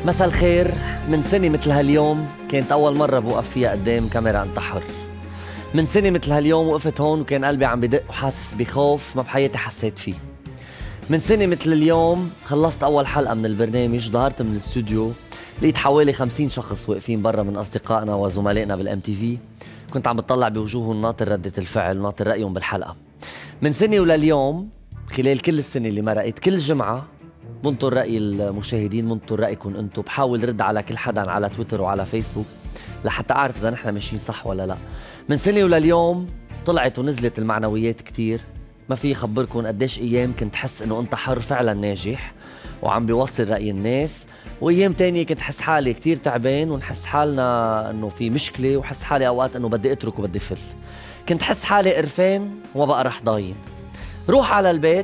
مساء الخير. من سنة مثل هاليوم كانت أول مرة بوقف فيها قدام كاميرا انتحر. من سنة مثل هاليوم وقفت هون وكان قلبي عم بدق وحاسس بخوف ما بحياتي حسيت فيه. من سنة مثل اليوم خلصت أول حلقة من البرنامج، ظهرت من الاستوديو لقيت حوالي 50 شخص واقفين برا من أصدقائنا وزملائنا بالام تي في. كنت عم بتطلع بوجوههم ناطر ردة الفعل وناطر رأيهم بالحلقة. من سنة ولليوم خلال كل السنة اللي مرقت كل جمعة بنطر رأي المشاهدين، بنطر رأيكم انتم، بحاول رد على كل حدا على تويتر وعلى فيسبوك لحتى أعرف إذا نحن ماشيين صح ولا لا. من سنة ولليوم طلعت ونزلت المعنويات كتير. ما في خبركم قديش أيام كنت حس إنه أنت حر فعلا ناجح وعم بيوصل رأي الناس، وأيام تانية كنت حس حالي كتير تعبان ونحس حالنا إنه في مشكلة، وحس حالي أوقات إنه بدي أترك وبدي فل. كنت حس حالي قرفان وما بقى رح ضاين. روح على البيت،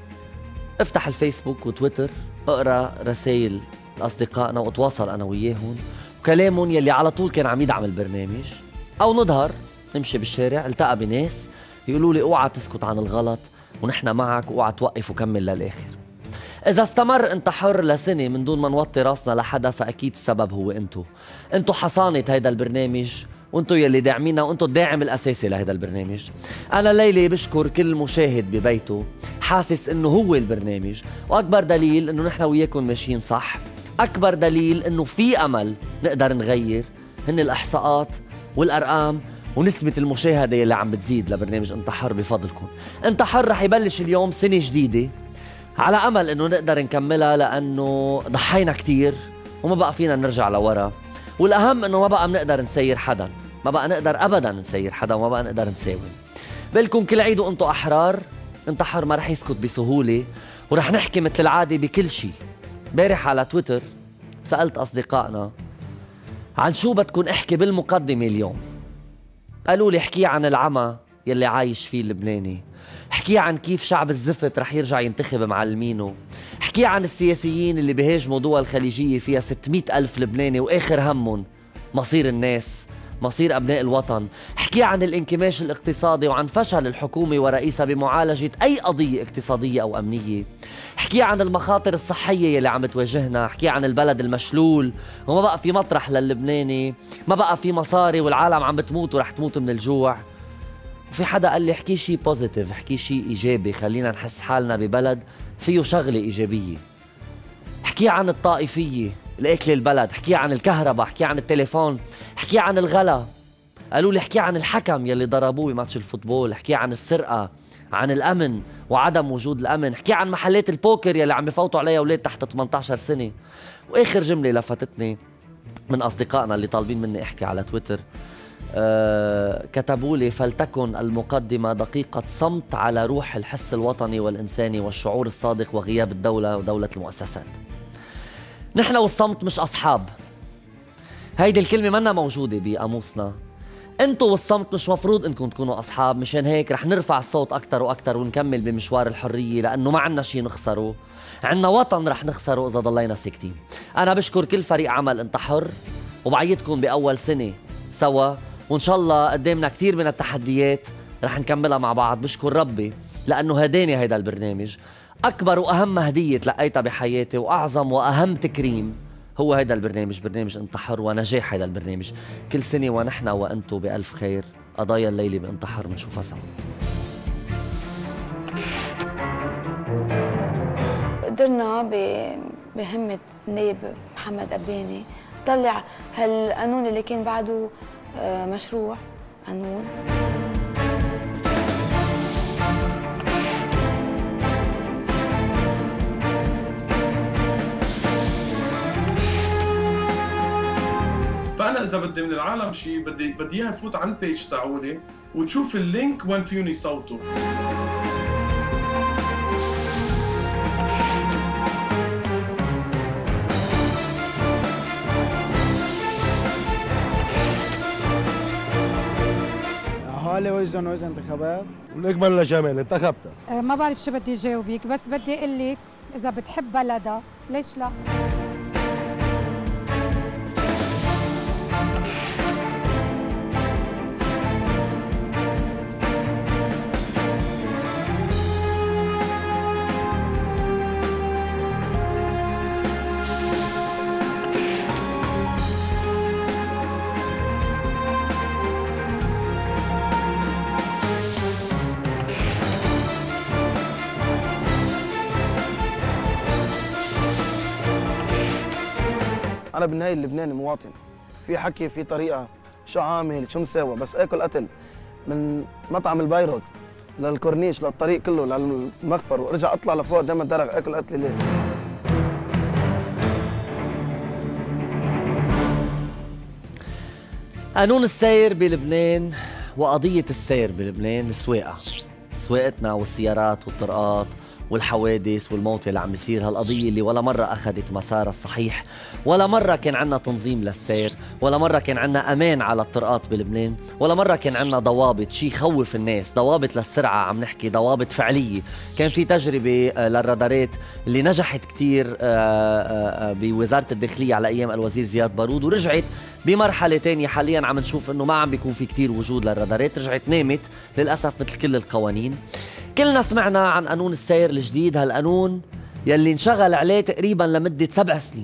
افتح الفيسبوك وتويتر، اقرا رسائل اصدقائنا واتواصل انا وياهم وكلامهم يلي على طول كان عم يدعم البرنامج، او نظهر نمشي بالشارع التقى بناس يقولوا لي اوعى تسكت عن الغلط ونحن معك واوعى توقف وكمل للاخر. اذا استمر انت حر لسنه من دون ما نوطي راسنا لحدا فاكيد السبب هو انتو حصانه هيدا البرنامج، وانتو يلي داعمينا، وانتو الداعم الاساسي لهيدا البرنامج. انا ليلي بشكر كل مشاهد ببيته حاسس انه هو البرنامج، واكبر دليل انه نحن وياكم ماشيين صح، اكبر دليل انه في امل نقدر نغير هن الاحصاءات والارقام ونسبة المشاهدة يلي عم بتزيد لبرنامج انت حر بفضلكم. انت حر رح يبلش اليوم سنة جديدة على امل انه نقدر نكملها، لانه ضحينا كتير وما بقى فينا نرجع لورا، والاهم انه ما بقى بنقدر نسير حدا، ما بقى نقدر ابدا نسير حدا، وما بقى نقدر نساوم. بلكم كل عيد وانتم احرار. انت حر ما رح يسكت بسهوله ورح نحكي مثل العاده بكل شيء. امبارح على تويتر سالت اصدقائنا عن شو بدكم احكي بالمقدمه اليوم. قالوا لي احكي عن العمى يلي عايش فيه اللبناني، احكي عن كيف شعب الزفت رح يرجع ينتخب معلمينه، احكي عن السياسيين اللي بيهاجموا دول خليجية فيها 600 ألف لبناني وآخر همهم مصير الناس، مصير أبناء الوطن، احكي عن الانكماش الاقتصادي وعن فشل الحكومة ورئيسها بمعالجة أي قضية اقتصادية أو أمنية، احكي عن المخاطر الصحية يلي عم تواجهنا، احكي عن البلد المشلول وما بقى في مطرح للبناني، ما بقى في مصاري والعالم عم بتموت ورح تموت من الجوع. وفي حدا قال لي احكي شيء بوزيتيف، احكي شيء إيجابي، خلينا نحس حالنا ببلد فيه شغلة إيجابية. احكي عن الطائفية الأكل البلد، احكي عن الكهرباء، احكي عن التليفون، احكي عن الغلا. قالوا لي احكي عن الحكم يلي ضربوه بماتش الفوتبول، احكي عن السرقة، عن الأمن وعدم وجود الأمن، احكي عن محلات البوكر يلي عم بفوتوا عليها أولاد تحت 18 سنة. وآخر جملة لفتتني من أصدقائنا اللي طالبين مني احكي على تويتر، كتبوا لي فلتكن المقدمة دقيقة صمت على روح الحس الوطني والإنساني والشعور الصادق وغياب الدولة ودولة المؤسسات. نحن والصمت مش أصحاب، هيدي الكلمة منا موجودة بقاموسنا. انتو والصمت مش مفروض انكم تكونوا أصحاب، مشان هيك رح نرفع الصوت أكتر وأكتر ونكمل بمشوار الحرية، لأنه ما عنا شي نخسره، عنا وطن رح نخسره إذا ضلينا ساكتين. أنا بشكر كل فريق عمل انت حر وبعيدكم بأول سنة سوا، وإن شاء الله قدامنا كتير من التحديات رح نكملها مع بعض. بشكر ربي لأنه هداني هيدا البرنامج. أكبر وأهم هدية تلقيتها بحياتي وأعظم وأهم تكريم هو هيدا البرنامج، برنامج انت حر ونجاح هيدا البرنامج. كل سنة ونحن وأنتو بألف خير. قضايا الليلة بانت حر بنشوفها سوا. قدرنا بهمة النائب محمد أباني طلع هالقانون اللي كان بعده مشروع قانون. فأنا إذا بدي من العالم شيء بدي إياها تفوت على البيج تاعولي وتشوف اللينك وين فيهم يصوتوا. هالي وجدان وجه انتخابات وليك بلا جمال انتخبتها. ما بعرف شو بدي جاوبك، بس بدي اقول لك اذا بتحب بلدها ليش لا. انا بالنهايه اللبناني مواطن، في حكي في طريقه، شو عامل شو مساوي، بس اكل قتل من مطعم البيروت للكورنيش للطريق كله للمخفر وارجع اطلع لفوق دائما درج اكل قتل ليه؟ قانون السير بلبنان وقضية السير بلبنان السواقة، سواقتنا والسيارات والطرقات والحوادث والموت اللي عم يصير، هالقضية اللي ولا مرة أخذت مسارها الصحيح، ولا مرة كان عنا تنظيم للسير، ولا مرة كان عنا أمان على الطرقات بلبنان، ولا مرة كان عنا ضوابط شي يخوف الناس، ضوابط للسرعة عم نحكي، ضوابط فعلية. كان في تجربة للرادارات اللي نجحت كتير بوزارة الداخلية على أيام الوزير زياد بارود، ورجعت بمرحلة تانية حاليا عم نشوف انه ما عم بيكون في كتير وجود للرادارات، رجعت نامت للأسف مثل كل القوانين. كلنا سمعنا عن قانون السير الجديد، هالقانون يلي انشغل عليه تقريبا لمدة 7 سنين،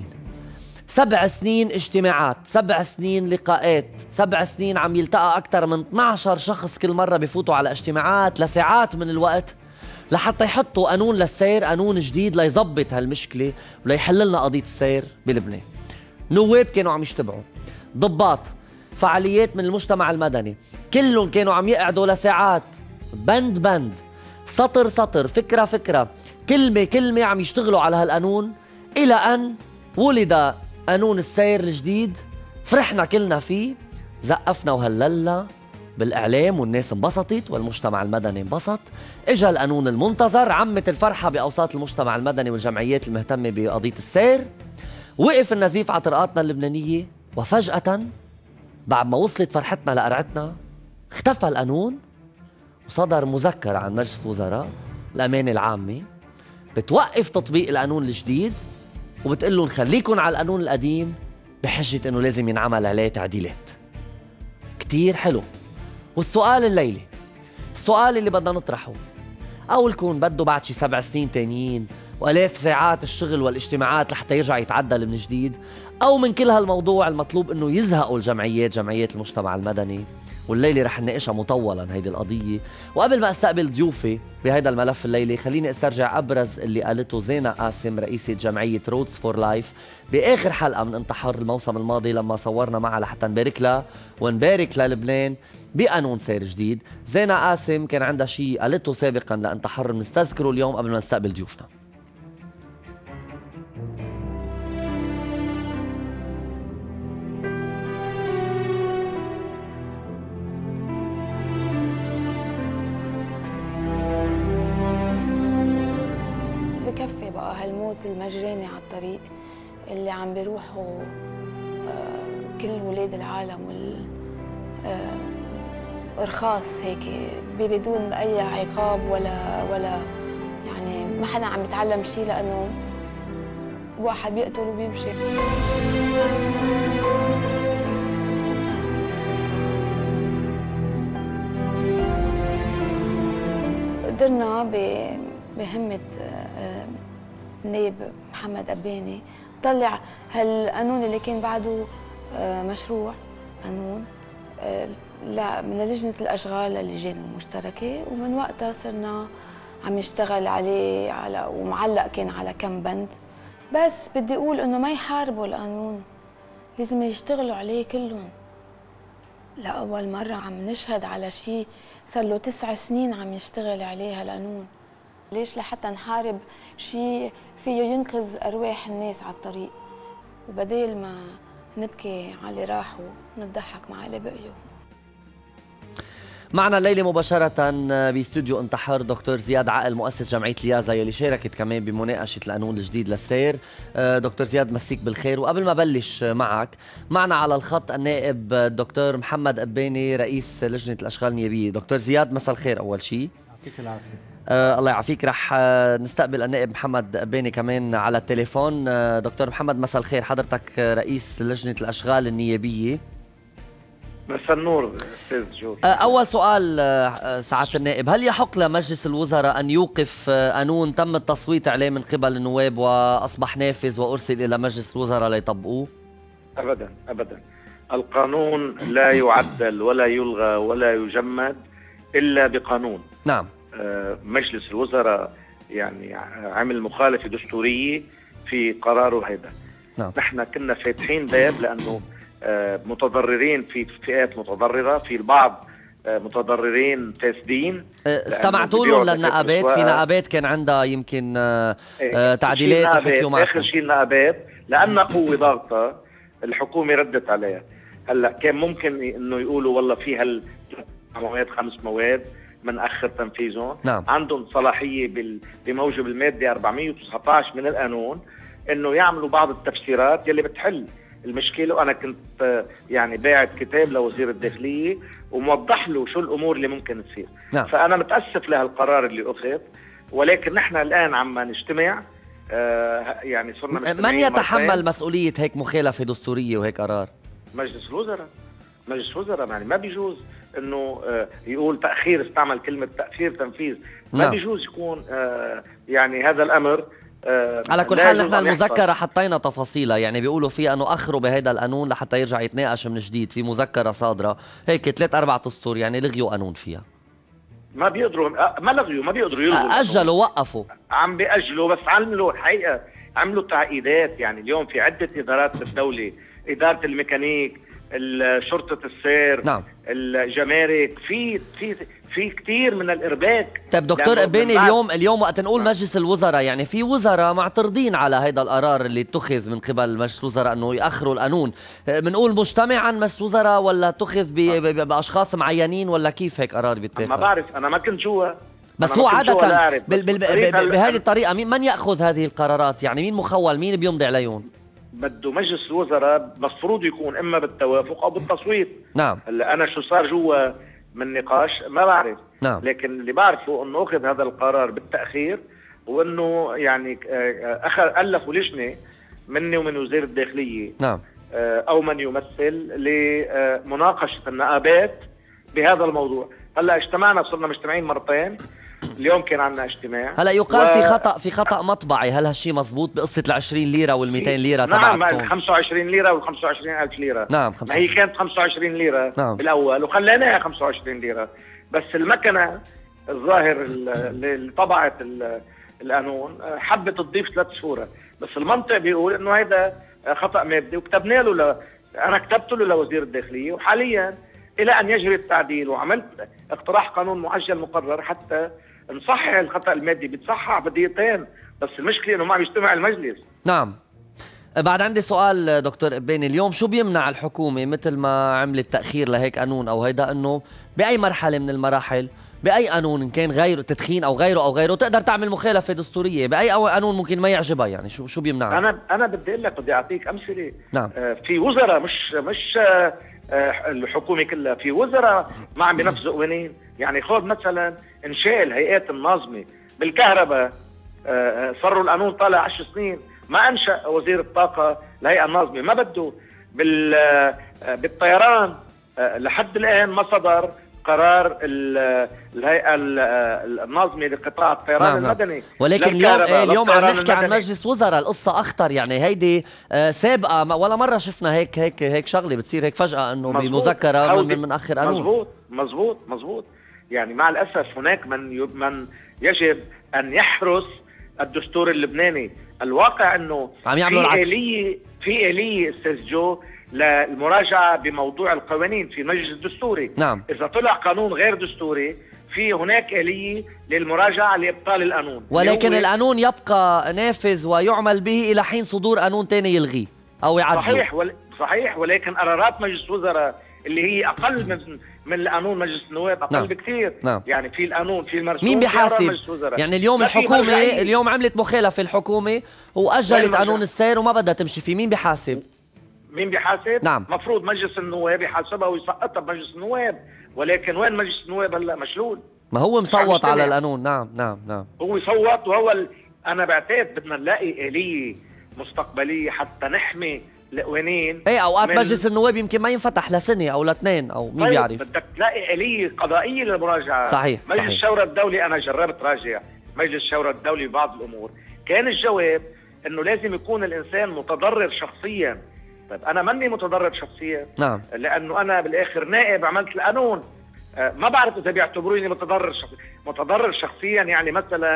7 سنين اجتماعات، 7 سنين لقاءات، 7 سنين عم يلتقى أكثر من 12 شخص كل مرة بفوتوا على اجتماعات لساعات من الوقت لحتى يحطوا قانون للسير، قانون جديد ليظبط هالمشكلة وليحل لنا قضية السير بلبنان. نواب كانوا عم يجتمعوا، ضباط، فعاليات من المجتمع المدني، كلهم كانوا عم يقعدوا لساعات، بند بند، سطر سطر، فكرة فكرة، كلمة كلمة، عم يشتغلوا على هالقانون إلى أن ولد قانون السير الجديد. فرحنا كلنا فيه، زقفنا وهللنا بالإعلام والناس انبسطت والمجتمع المدني انبسط. إجا القانون المنتظر، عمت الفرحة بأوساط المجتمع المدني والجمعيات المهتمة بقضية السير. وقف النزيف على طرقاتنا اللبنانية، وفجأة بعد ما وصلت فرحتنا لقرعتنا اختفى القانون، وصدر مذكر عن مجلس وزراء الأمانة العامة بتوقف تطبيق القانون الجديد وبتقول لهم خليكن على القانون القديم بحجة انه لازم ينعمل عليه تعديلات. كتير حلو. والسؤال الليلة، السؤال اللي بدنا نطرحه، قولكن بده بعد شي 7 سنين تانيين وآلاف ساعات الشغل والاجتماعات لحتى يرجع يتعدل من جديد، أو من كل هالموضوع المطلوب إنه يزهقوا الجمعيات، جمعيات المجتمع المدني؟ والليلة رح نناقشها مطولا هيدي القضية. وقبل ما استقبل ضيوفي بهيدا الملف الليلة، خليني استرجع أبرز اللي قالته زينة قاسم رئيسة جمعية رودز فور لايف بآخر حلقة من انتحار الموسم الماضي لما صورنا معها لحتى نبارك لها ونبارك للبنان بقانون سير جديد. زينة قاسم كان عندها شيء قالته سابقا لانتحر بنستذكره اليوم قبل ما نستقبل ضيوفنا. بكفي بقى هالموت المجراني على الطريق اللي عم بيروحوا كل ولاد العالم ارخاص هيك بدون اي عقاب ولا يعني ما حدا عم يتعلم شيء، لانه واحد بيقتل وبيمشي. قدرنا بهمة النائب محمد أباني طلع هالقانون اللي كان بعده مشروع قانون من لجنة الأشغال للجان المشتركة، ومن وقتها صرنا عم يشتغل عليه ومعلق كان على كم بند. بس بدي أقول إنه ما يحاربوا القانون، لازم يشتغلوا عليه كلهم. لأول مرة عم نشهد على شيء صار له 9 سنين عم يشتغل عليه هالقانون. ليش؟ لحتى نحارب شيء فيه ينقذ أرواح الناس على الطريق، وبدال ما نبكي على اللي راحوا ونضحك مع اللي بقيوا. معنا الليلة مباشرة باستوديو انتحار دكتور زياد عقل، مؤسس جمعية اليازا يلي شاركت كمان بمناقشة القانون الجديد للسير. دكتور زياد مسيك بالخير. وقبل ما بلش معك، معنا على الخط النائب الدكتور محمد أباني رئيس لجنة الأشغال النيابية. دكتور زياد مساء الخير. أول شيء يعطيك العافية. الله يعافيك. رح نستقبل النائب محمد أباني كمان على التليفون. دكتور محمد مساء الخير، حضرتك رئيس لجنة الأشغال النيابية. مساء النور استاذ جود. اول سؤال سعاده النائب، هل يحق لمجلس الوزراء ان يوقف قانون تم التصويت عليه من قبل النواب واصبح نافذ وارسل الى مجلس الوزراء ليطبقوه؟ ابدا ابدا، القانون لا يعدل ولا يلغى ولا يجمد الا بقانون. نعم. مجلس الوزراء يعني عمل مخالفه دستوريه في قراره هذا. نعم. نحن كنا فاتحين باب لانه متضررين، في فئات متضرره، في البعض متضررين فاسدين. استمعتوا لهم للنقابات؟ في نقابات كان عندها يمكن تعديلات وحكيوا معكم؟ اخر شيء النقابات لان قوه ضاغطه الحكومه ردت عليها. هلا كان ممكن انه يقولوا والله في هال 5 مواد منأخر تنفيذهم. نعم. عندهم صلاحيه بموجب الماده 419 من القانون انه يعملوا بعض التفسيرات يلي بتحل المشكله. وانا كنت يعني باعت كتاب لوزير الداخليه وموضح له شو الامور اللي ممكن تصير. نعم. فانا متاسف لهالقرار اللي اخذ، ولكن نحن الان عم نجتمع يعني صرنا من يتحمل مسؤوليه هيك مخالفه دستوريه وهيك قرار؟ مجلس الوزراء. مجلس الوزراء يعني ما بيجوز انه يقول تاخير، استعمل كلمه تاخير تنفيذ. ما نعم. بيجوز يكون يعني هذا الامر. على كل حال نحن المذكرة حطينا تفاصيلها، يعني بيقولوا فيها انه اخروا بهذا القانون لحتى يرجع يتناقش من جديد. في مذكرة صادرة هيك 3-4 اسطر، يعني لغيوا قانون فيها. ما بيقدروا، ما لغيوا، ما بيقدروا يلغوا، اجلوا، وقفوا، عم بيأجلوا. بس عملوا الحقيقة عملوا تعقيدات. يعني اليوم في عدة ادارات في الدولة، ادارة الميكانيك، شرطة السير، نعم. الجمارك، في كثير من الارباك. طيب دكتور قباني، اليوم وقت نقول مجلس الوزراء، يعني في وزراء معترضين على هذا القرار اللي اتخذ من قبل مجلس الوزراء انه ياخروا القانون. بنقول مجتمعا مجلس الوزراء ولا اتخذ باشخاص معينين ولا كيف هيك قرار بيتاخذ؟ ما بعرف، انا ما كنت جوا. بس هو عادة بهذه الطريقة من ياخذ هذه القرارات؟ يعني مين مخول، مين بيمضي عليهم؟ بده مجلس الوزراء مفروض يكون اما بالتوافق او بالتصويت. نعم. هلا انا شو صار جوا من نقاش ما بعرف. نعم. لكن اللي بعرفه انه اخذ هذا القرار بالتاخير، وانه يعني الفوا لجنه مني ومن وزير الداخليه. نعم. او من يمثل لمناقشه النقابات بهذا الموضوع. هلا اجتمعنا، صرنا مجتمعين مرتين. اليوم كان عندنا اجتماع. هلا يقال في خطأ مطبعي، هل هالشيء مزبوط بقصة ال20 ليرة وال200 ليرة تبع نعم، 25 ليرة وال25000 ليرة. نعم. ما هي كانت 25 ليرة. نعم. بالأول وخليناها 25 ليرة. بس المكنة الظاهر اللي طبعت القانون حبت تضيف 3 صورة. بس المنطق بيقول إنه هذا خطأ مادي، وكتبنا له أنا كتبت له لوزير الداخلية، وحاليا إلى أن يجري التعديل، وعملت اقتراح قانون معجل مقرر حتى نصحح الخطأ المادي. بتصحح بدقيقتين، بس المشكلة إنه ما عم يجتمع المجلس. نعم. بعد عندي سؤال دكتور قباني، اليوم شو بيمنع الحكومة مثل ما عملت تأخير لهيك قانون أو هيدا، إنه بأي مرحلة من المراحل بأي قانون إن كان غيره تدخين أو غيره تقدر تعمل مخالفة دستورية بأي قانون ممكن ما يعجبها؟ يعني شو بيمنعها؟ أنا بدي أقول لك، بدي أعطيك أمثلة. نعم. في وزراء مش الحكومة كلها، في وزراء ما عم بينفذوا قوانين. يعني خذ مثلا إنشاء الهيئات الناظمة بالكهرباء، صاروا القانون طالع 10 سنين، ما أنشأ وزير الطاقة الهيئة الناظمة، ما بده. بالطيران لحد الآن ما صدر قرار الهيئة الناظمة لقطاع الطيران. نعم. المدني. ولكن اليوم عم نحكي عن مجلس وزراء، القصة أخطر. يعني هيدي سابقة ولا مرة شفنا هيك شغلة بتصير هيك فجأة إنه بمذكرة من آخر قانون. مزبوط. يعني مع الأسف هناك من يجب أن يحرس الدستور اللبناني. الواقع أنه عم يعملوا العكس. في آلية أستاذ جو للمراجعة بموضوع القوانين في المجلس الدستوري. نعم. إذا طلع قانون غير دستوري في هناك آلية للمراجعة لإبطال القانون، ولكن القانون يبقى نافذ ويعمل به إلى حين صدور قانون ثاني يلغيه أو يعدله. صحيح، ولكن قرارات مجلس الوزراء اللي هي أقل من القانون مجلس النواب أقل. نعم. بكثير. نعم. يعني في القانون، في المرسوم، مين بيحاسب؟ يعني اليوم الحكومة اليوم عملت مخالفة الحكومة وأجلت قانون السير وما بدها تمشي فيه، مين بيحاسب؟ نعم. مفروض مجلس النواب يحاسبها ويسقطها بمجلس النواب، ولكن وين مجلس النواب هلا؟ مشلول. ما هو مصوت على القانون. نعم. هو يصوت، وهو أنا بعتقد بدنا نلاقي آلية مستقبلية حتى نحمي القوانين. ايه اوقات مجلس النواب يمكن ما ينفتح لسنة او ل2 او مين بيعرف. بدك تلاقي آلية قضائية للمراجعة. صحيح. مجلس الشورى الدولي أنا جربت راجع مجلس الشورى الدولي ببعض الأمور، كان الجواب إنه لازم يكون الإنسان متضرر شخصيا. طيب أنا ماني متضرر شخصيا. نعم. لأنه أنا بالآخر نائب عملت القانون. ما بعرف إذا بيعتبروني متضرر شخصيا. يعني مثلا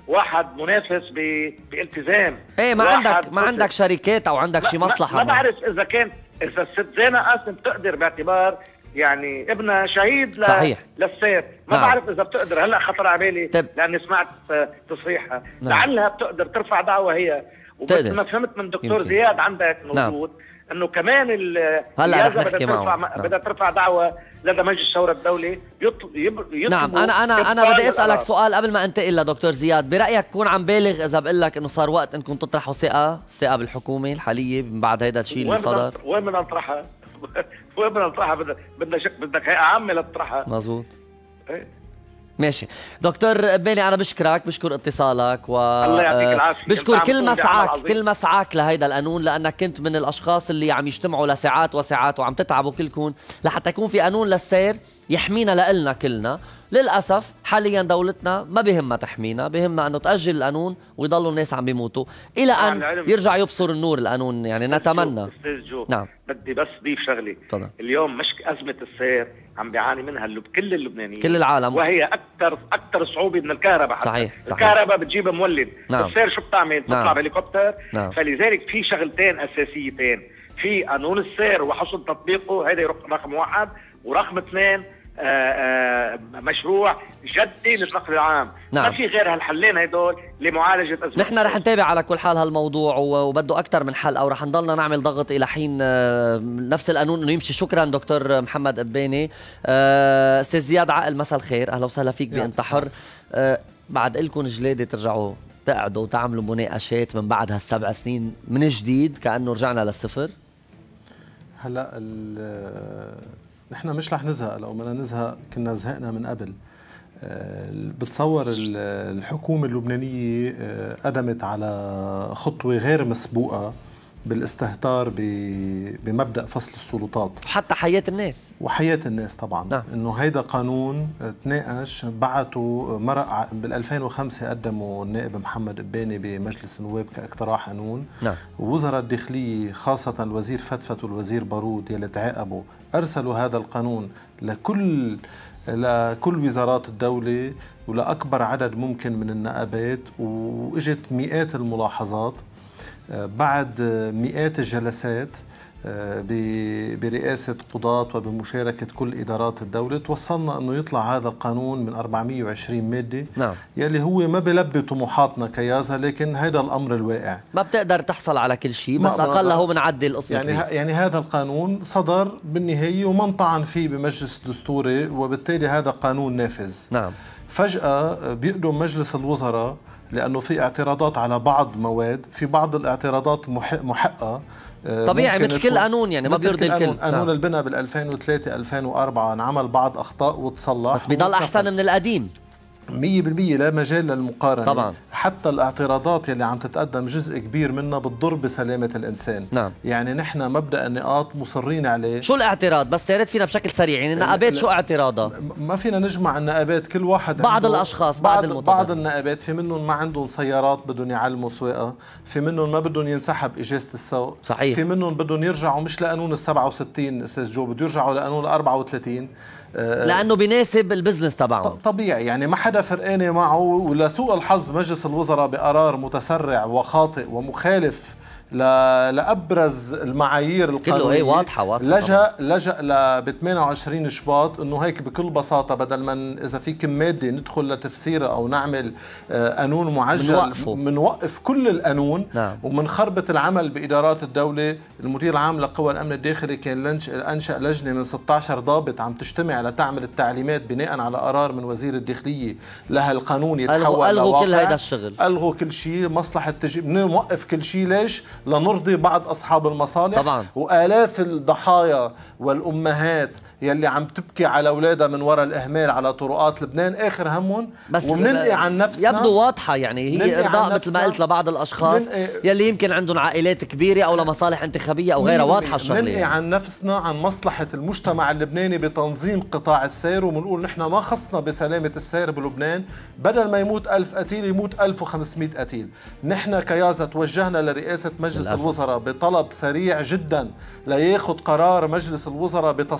واحد منافس بالتزام. ايه ما عندك شركات او عندك شي مصلحه. ما بعرف اذا الست زينة قاسم بتقدر، باعتبار يعني ابنها شهيد صحيح للسير، ما بعرف اذا بتقدر. هلا خطر على بالي لاني سمعت تصريحها، لعلها بتقدر ترفع دعوه هي. وبس ما فهمت من دكتور زياد عندك موجود انه كمان هلا رح نحكي معه. بدها ترفع دعوه لدى مجلس الشورى الدولي نعم. انا بدي اسالك سؤال قبل ما انتقل لدكتور زياد. برايك كون عم بالغ اذا بقول لك انه صار وقت انكم تطرحوا ثقه بالحكومه الحاليه من بعد هيدا الشيء اللي صدر؟ وين بدنا نطرحها؟ وين بدنا نطرحها؟ بدك هيئه عامه لتطرحها. مزبوط. ايه ماشي دكتور قباني، انا بشكر اتصالك الله يعطيك العافيه. بشكر كل مسعاك لهيدا القانون، لانك كنت من الاشخاص اللي عم يجتمعوا لساعات وساعات وعم تتعبوا كلكم لحتى يكون في قانون للسير يحمينا لنا كلنا. للاسف حاليا دولتنا ما بهمها تحمينا، بهمها انه تاجل القانون ويضلوا الناس عم بيموتوا الى ان يرجع يبصر النور القانون. يعني نتمنى. استاذ جو، نعم بدي بس ضيف شغله. طبعا. اليوم مش ازمه السير عم بيعاني منها كل اللبنانيين، كل العالم، وهي اكثر صعوبه من الكهرباء. صحيح. الكهرباء بتجيب مولد. نعم. السير شو بتعمل؟ تطلع بهليكوبتر. نعم. فلذلك في شغلتين اساسيتين، في قانون السير وحسن تطبيقه، هذا رقم واحد، ورقم اثنين مشروع جدي للنقل العام. نعم. ما في غير هالحلين هدول لمعالجه ازمه. نحن رح نتابع على كل حال هالموضوع وبده اكثر من حلقه، ورح نضلنا نعمل ضغط الى حين نفس القانون انه يمشي. شكرا دكتور محمد قباني. استاذ زياد عقل، مساء الخير، اهلا وسهلا فيك بأنت حر. بعد لكم جلاده ترجعوا تقعدوا وتعملوا مناقشات من بعد هال7 سنين من جديد كانه رجعنا للصفر؟ هلا نحن مش رح نزهق، لو بدنا نزهق كنا زهقنا من قبل. بتصور الحكومة اللبنانية قدمت على خطوة غير مسبوقة بالاستهتار بمبدأ فصل السلطات حتى حياة الناس وحياة الناس طبعا. نعم. انه هيدا قانون تناقش، بعتوا مرق بال2005 قدموا النائب محمد قباني بمجلس النواب كاقتراح قانون. نعم. ووزراء الداخلية خاصة الوزير فتفت والوزير بارود يلي تعاقبوا ارسلوا هذا القانون لكل وزارات الدولة ولأكبر عدد ممكن من النقابات، واجت مئات الملاحظات بعد مئات الجلسات برئاسة قضاة وبمشاركة كل إدارات الدولة. توصلنا أنه يطلع هذا القانون من 420 مادة. نعم. يلي هو ما بلبي طموحاتنا كيازا، لكن هذا الأمر الواقع. ما بتقدر تحصل على كل شيء، بس أقله بنعدل القصة. يعني هذا القانون صدر بالنهاية ومن طعن فيه بمجلس الدستوري، وبالتالي هذا قانون نافذ. نعم. فجأة بيقدم مجلس الوزراء لأنه في اعتراضات على بعض مواد، في بعض الاعتراضات محقة طبيعي مثل كل قانون، يعني ما بيرضي الكل. قانون البناء بال2003 2004 انعمل بعض أخطاء وتصلح، بس بيضل أحسن من القديم 100%، لا مجال للمقارنة طبعا. حتى الاعتراضات اللي عم تتقدم جزء كبير منها بتضر بسلامة الإنسان. نعم. يعني نحن مبدأ النقاط مصرين عليه. شو الاعتراض؟ بس يا ريت فينا بشكل سريع، يعني النقابات شو اعتراضها؟ ما فينا نجمع النقابات، كل واحد بعض الأشخاص بعض النقابات في منهم ما عندهم سيارات بدهم يعلموا سواقة، في منهم ما بدهم ينسحب إجازة السوق. صحيح. في منهم بدهم يرجعوا مش لقانون ال67 أستاذ جو، بده يرجعوا لقانون ال34 لأنه بيناسب البزنس تبعهم. طبيعي، يعني ما حدا فرقانة معه. ولسوء الحظ مجلس الوزراء بقرار متسرع وخاطئ ومخالف لأبرز المعايير القانونية واضحة لجأ ب 28 شباط انه هيك بكل بساطة بدل ما اذا في كم مادة ندخل لتفسيرها او نعمل قانون معجل منوقف كل القانون. نعم. ومنخربط العمل بإدارات الدولة. المدير العام لقوى الأمن الداخلي كان أنشأ لجنة من 16 ضابط عم تجتمع لتعمل التعليمات بناء على قرار من وزير الداخلية لها القانون يتحول ألغوا كل هيدا الشغل، ألغوا كل شيء. مصلحة نوقف كل شيء. ليش؟ لنرضي بعض أصحاب المصالح طبعا. وآلاف الضحايا والأمهات يلي عم تبكي على أولادها من وراء الإهمال على طرقات لبنان آخر همهم. ومنلقي عن نفسنا، يبدو واضحة، يعني هي إرضاء مثل ما قلت لبعض الأشخاص يلي يمكن عندهم عائلات كبيرة أو لمصالح انتخابية أو غيرها. واضحة الشغلة. منلقي عن نفسنا عن مصلحة المجتمع اللبناني بتنظيم قطاع السير، ومنقول نحن ما خصنا بسلامة السير بلبنان. بدل ما يموت 1000 قتيل يموت 1500 قتيل. نحن كيازا توجهنا لرئاسة مجلس الوزراء بطلب سريع جدا لياخذ قرار مجلس الوزراء بتصحيح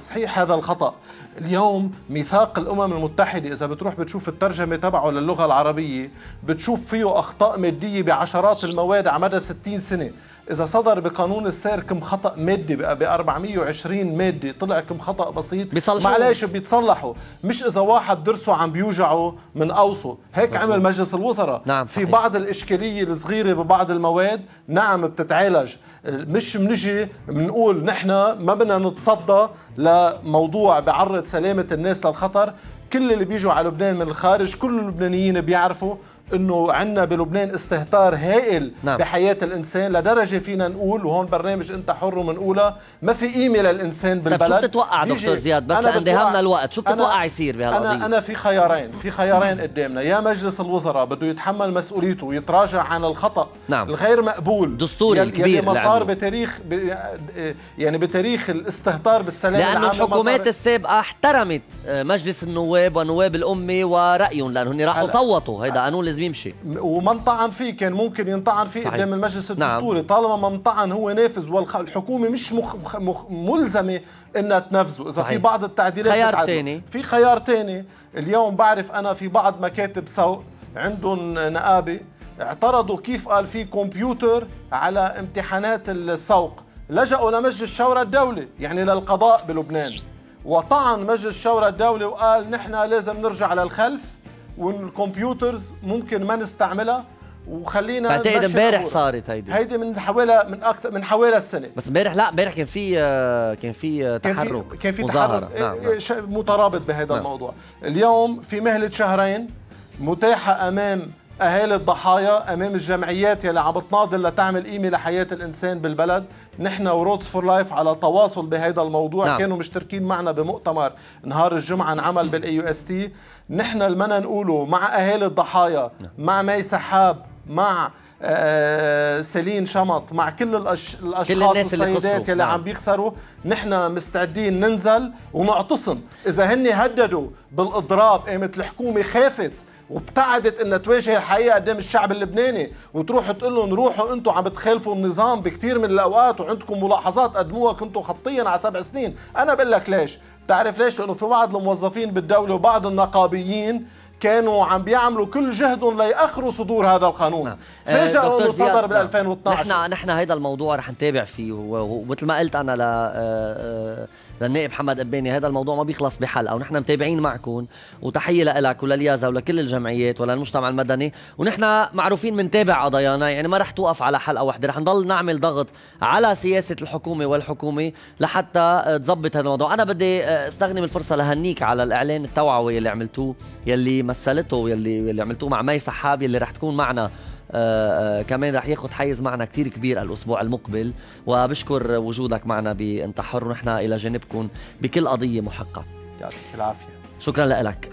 هذا الخطأ. اليوم ميثاق الأمم المتحدة إذا بتروح بتشوف الترجمة تبعه للغة العربية بتشوف فيه أخطاء مادية بعشرات المواد على مدى 60 سنة. إذا صدر بقانون السير كم خطأ مادي ب 420 مادة طلع كم خطأ بسيط معلش بيتصلحوا، مش إذا واحد درسه عم بيوجعه من قوسه. هيك عمل مجلس الوزراء. نعم في بعض الإشكالية الصغيرة ببعض المواد نعم بتتعالج، مش منجي بنقول نحن ما بدنا نتصدى لموضوع بعرض سلامة الناس للخطر. كل اللي بيجوا على لبنان من الخارج كل اللبنانيين بيعرفوا انه عندنا بلبنان استهتار هائل بحياة الانسان، لدرجة فينا نقول وهون برنامج انت حر ومنقولها ما في قيمة للانسان بالبلد. طيب شو بتتوقع دكتور زياد بس لانتهامنا الوقت شو بتتوقع يصير بهالقضية؟ انا في خيارين قدامنا، يا مجلس الوزراء بده يتحمل مسؤوليته ويتراجع عن الخطأ الغير مقبول دستوري الكبير اللي صار بتاريخ يعني بتاريخ الاستهتار بالسلام العام. لانه الحكومات السابقة احترمت مجلس النواب ونواب الأمة ورأيهم لانه هن راحوا صوتوا هيدا قانون لازم يمشي ومن طعن فيه كان ممكن ينطعن فيه قدام المجلس الدستوري. طالما ما انطعن هو نافذ والحكومة مش ملزمة انها تنفذه. اذا في بعض التعديلات خيار تاني، في خيار تاني. اليوم بعرف انا في بعض مكاتب سوق عندهم نقابة اعترضوا كيف قال في كمبيوتر على امتحانات السوق، لجأوا لمجلس الشورى الدولي يعني للقضاء بلبنان، وطعن مجلس الشورى الدولي وقال نحن لازم نرجع للخلف والكمبيوترز ممكن ما نستعملها وخلينا. بعتقد امبارح صارت هيدي من حوالي السنه. بس امبارح لا، امبارح كان في تحرك، كان في مظاهرة. نعم. مترابط بهذا الموضوع. اليوم في مهلة شهرين متاحة امام اهالي الضحايا، امام الجمعيات يلي عم بتناضل لتعمل قيمه لحياه الانسان بالبلد. نحن ورودز فور لايف على تواصل بهذا الموضوع. كانوا مشتركين معنا بمؤتمر نهار الجمعه انعمل بالاي يو اس تي. نحن اللي بدنا نقوله مع اهالي الضحايا، مع مي سحاب، مع سيلين شمط، مع كل الاشخاص والسيدات يلي عم بيخسروا، نحن مستعدين ننزل ونعتصم. اذا هن هددوا بالاضراب قامت الحكومه خافت وابتعدت انها تواجه الحقيقه قدام الشعب اللبناني وتروح تقول لهم روحوا انتم عم بتخالفوا النظام بكثير من الاوقات وعندكم ملاحظات قدموها كنتوا خطيا على 7 سنين. انا بقول لك ليش؟ بتعرف ليش؟ لانه في بعض الموظفين بالدوله وبعض النقابيين كانوا عم بيعملوا كل جهدهم ليأخروا صدور هذا القانون. تفاجئوا انه صدر بال 2012. نحن هيدا الموضوع رح نتابع فيه، ومثل ما قلت انا للنائب محمد قباني هذا الموضوع ما بيخلص بحلقه، ونحن متابعين معكم، وتحيه لك ولليازا ولكل الجمعيات وللمجتمع المدني، ونحن معروفين بنتابع قضايانا، يعني ما رح توقف على حلقه واحده، رح نضل نعمل ضغط على سياسه الحكومه والحكومه لحتى تظبط هذا الموضوع. انا بدي استخدم الفرصه لهنيك على الاعلان التوعوي اللي عملتوه، يلي مثلته واللي عملتوه مع مي سحاب، يلي رح تكون معنا كمان رح ياخد حيز معنا كتير كبير الأسبوع المقبل. وبشكر وجودك معنا بأنت حر، ونحن إلى جانبكم بكل قضية محقة. يعطيك العافية. شكرا لك.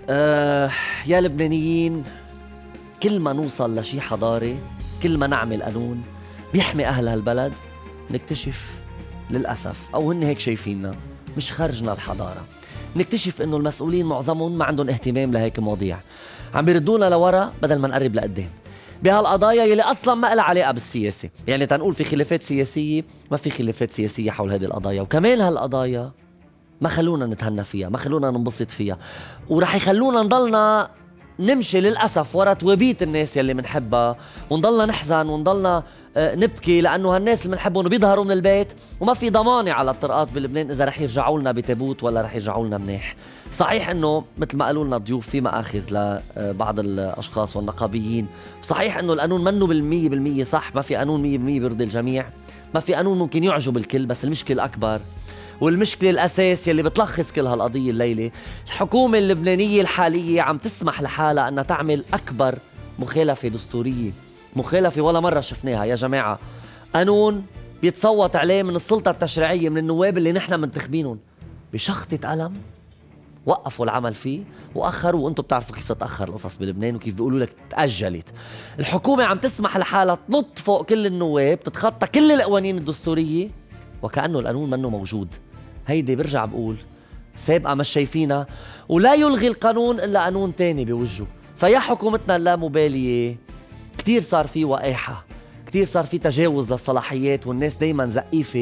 يا لبنانيين، كل ما نوصل لشي حضاري، كل ما نعمل قانون بيحمي أهل هالبلد، نكتشف للأسف أو هن هيك شايفيننا مش خرجنا الحضارة. نكتشف إنه المسؤولين معظمهم ما عندهم اهتمام لهيك مواضيع، عم بيردونا لورا بدل ما نقرب لقدام بهالقضايا يلي اصلا ما لها علاقه بالسياسه. يعني تنقول في خلافات سياسيه، ما في خلافات سياسيه حول هذه القضايا، وكمان هالقضايا ما خلونا نتهنى فيها، ما خلونا ننبسط فيها، ورح يخلونا نضلنا نمشي للاسف ورا توابيت الناس يلي بنحبها، ونضلنا نحزن ونضلنا نبكي، لانه هالناس اللي بنحبهم بيظهروا من البيت وما في ضمانه على الطرقات بلبنان اذا رح يرجعوا لنا بتابوت ولا رح يرجعوا لنا منيح. صحيح انه مثل ما قالوا لنا الضيوف في مآخذ لبعض الاشخاص والنقابيين، صحيح انه القانون منه بالمية صح، ما في قانون 100% بيرضي الجميع، ما في قانون ممكن يعجب الكل، بس المشكله الاكبر والمشكله الاساس يلي بتلخص كل هالقضيه الليله، الحكومه اللبنانيه الحاليه عم تسمح لحالها انها تعمل اكبر مخالفه دستوريه، مخالفه ولا مره شفناها يا جماعه. قانون بيتصوت عليه من السلطه التشريعيه، من النواب اللي نحن منتخبينهم، بشخطه قلم وقفوا العمل فيه واخروا. وانتم بتعرفوا كيف تتاخر القصص بلبنان وكيف بيقولوا لك تاجلت. الحكومه عم تسمح لحالها تنط فوق كل النواب، تتخطى كل القوانين الدستوريه وكانه القانون منه موجود. هيدي برجع بقول سابقه مش شايفينها، ولا يلغي القانون الا قانون تاني بوجهه. فيا حكومتنا اللامباليه، كتير صار في وقاحه، كتير صار في تجاوز للصلاحيات، والناس دايما زقيفه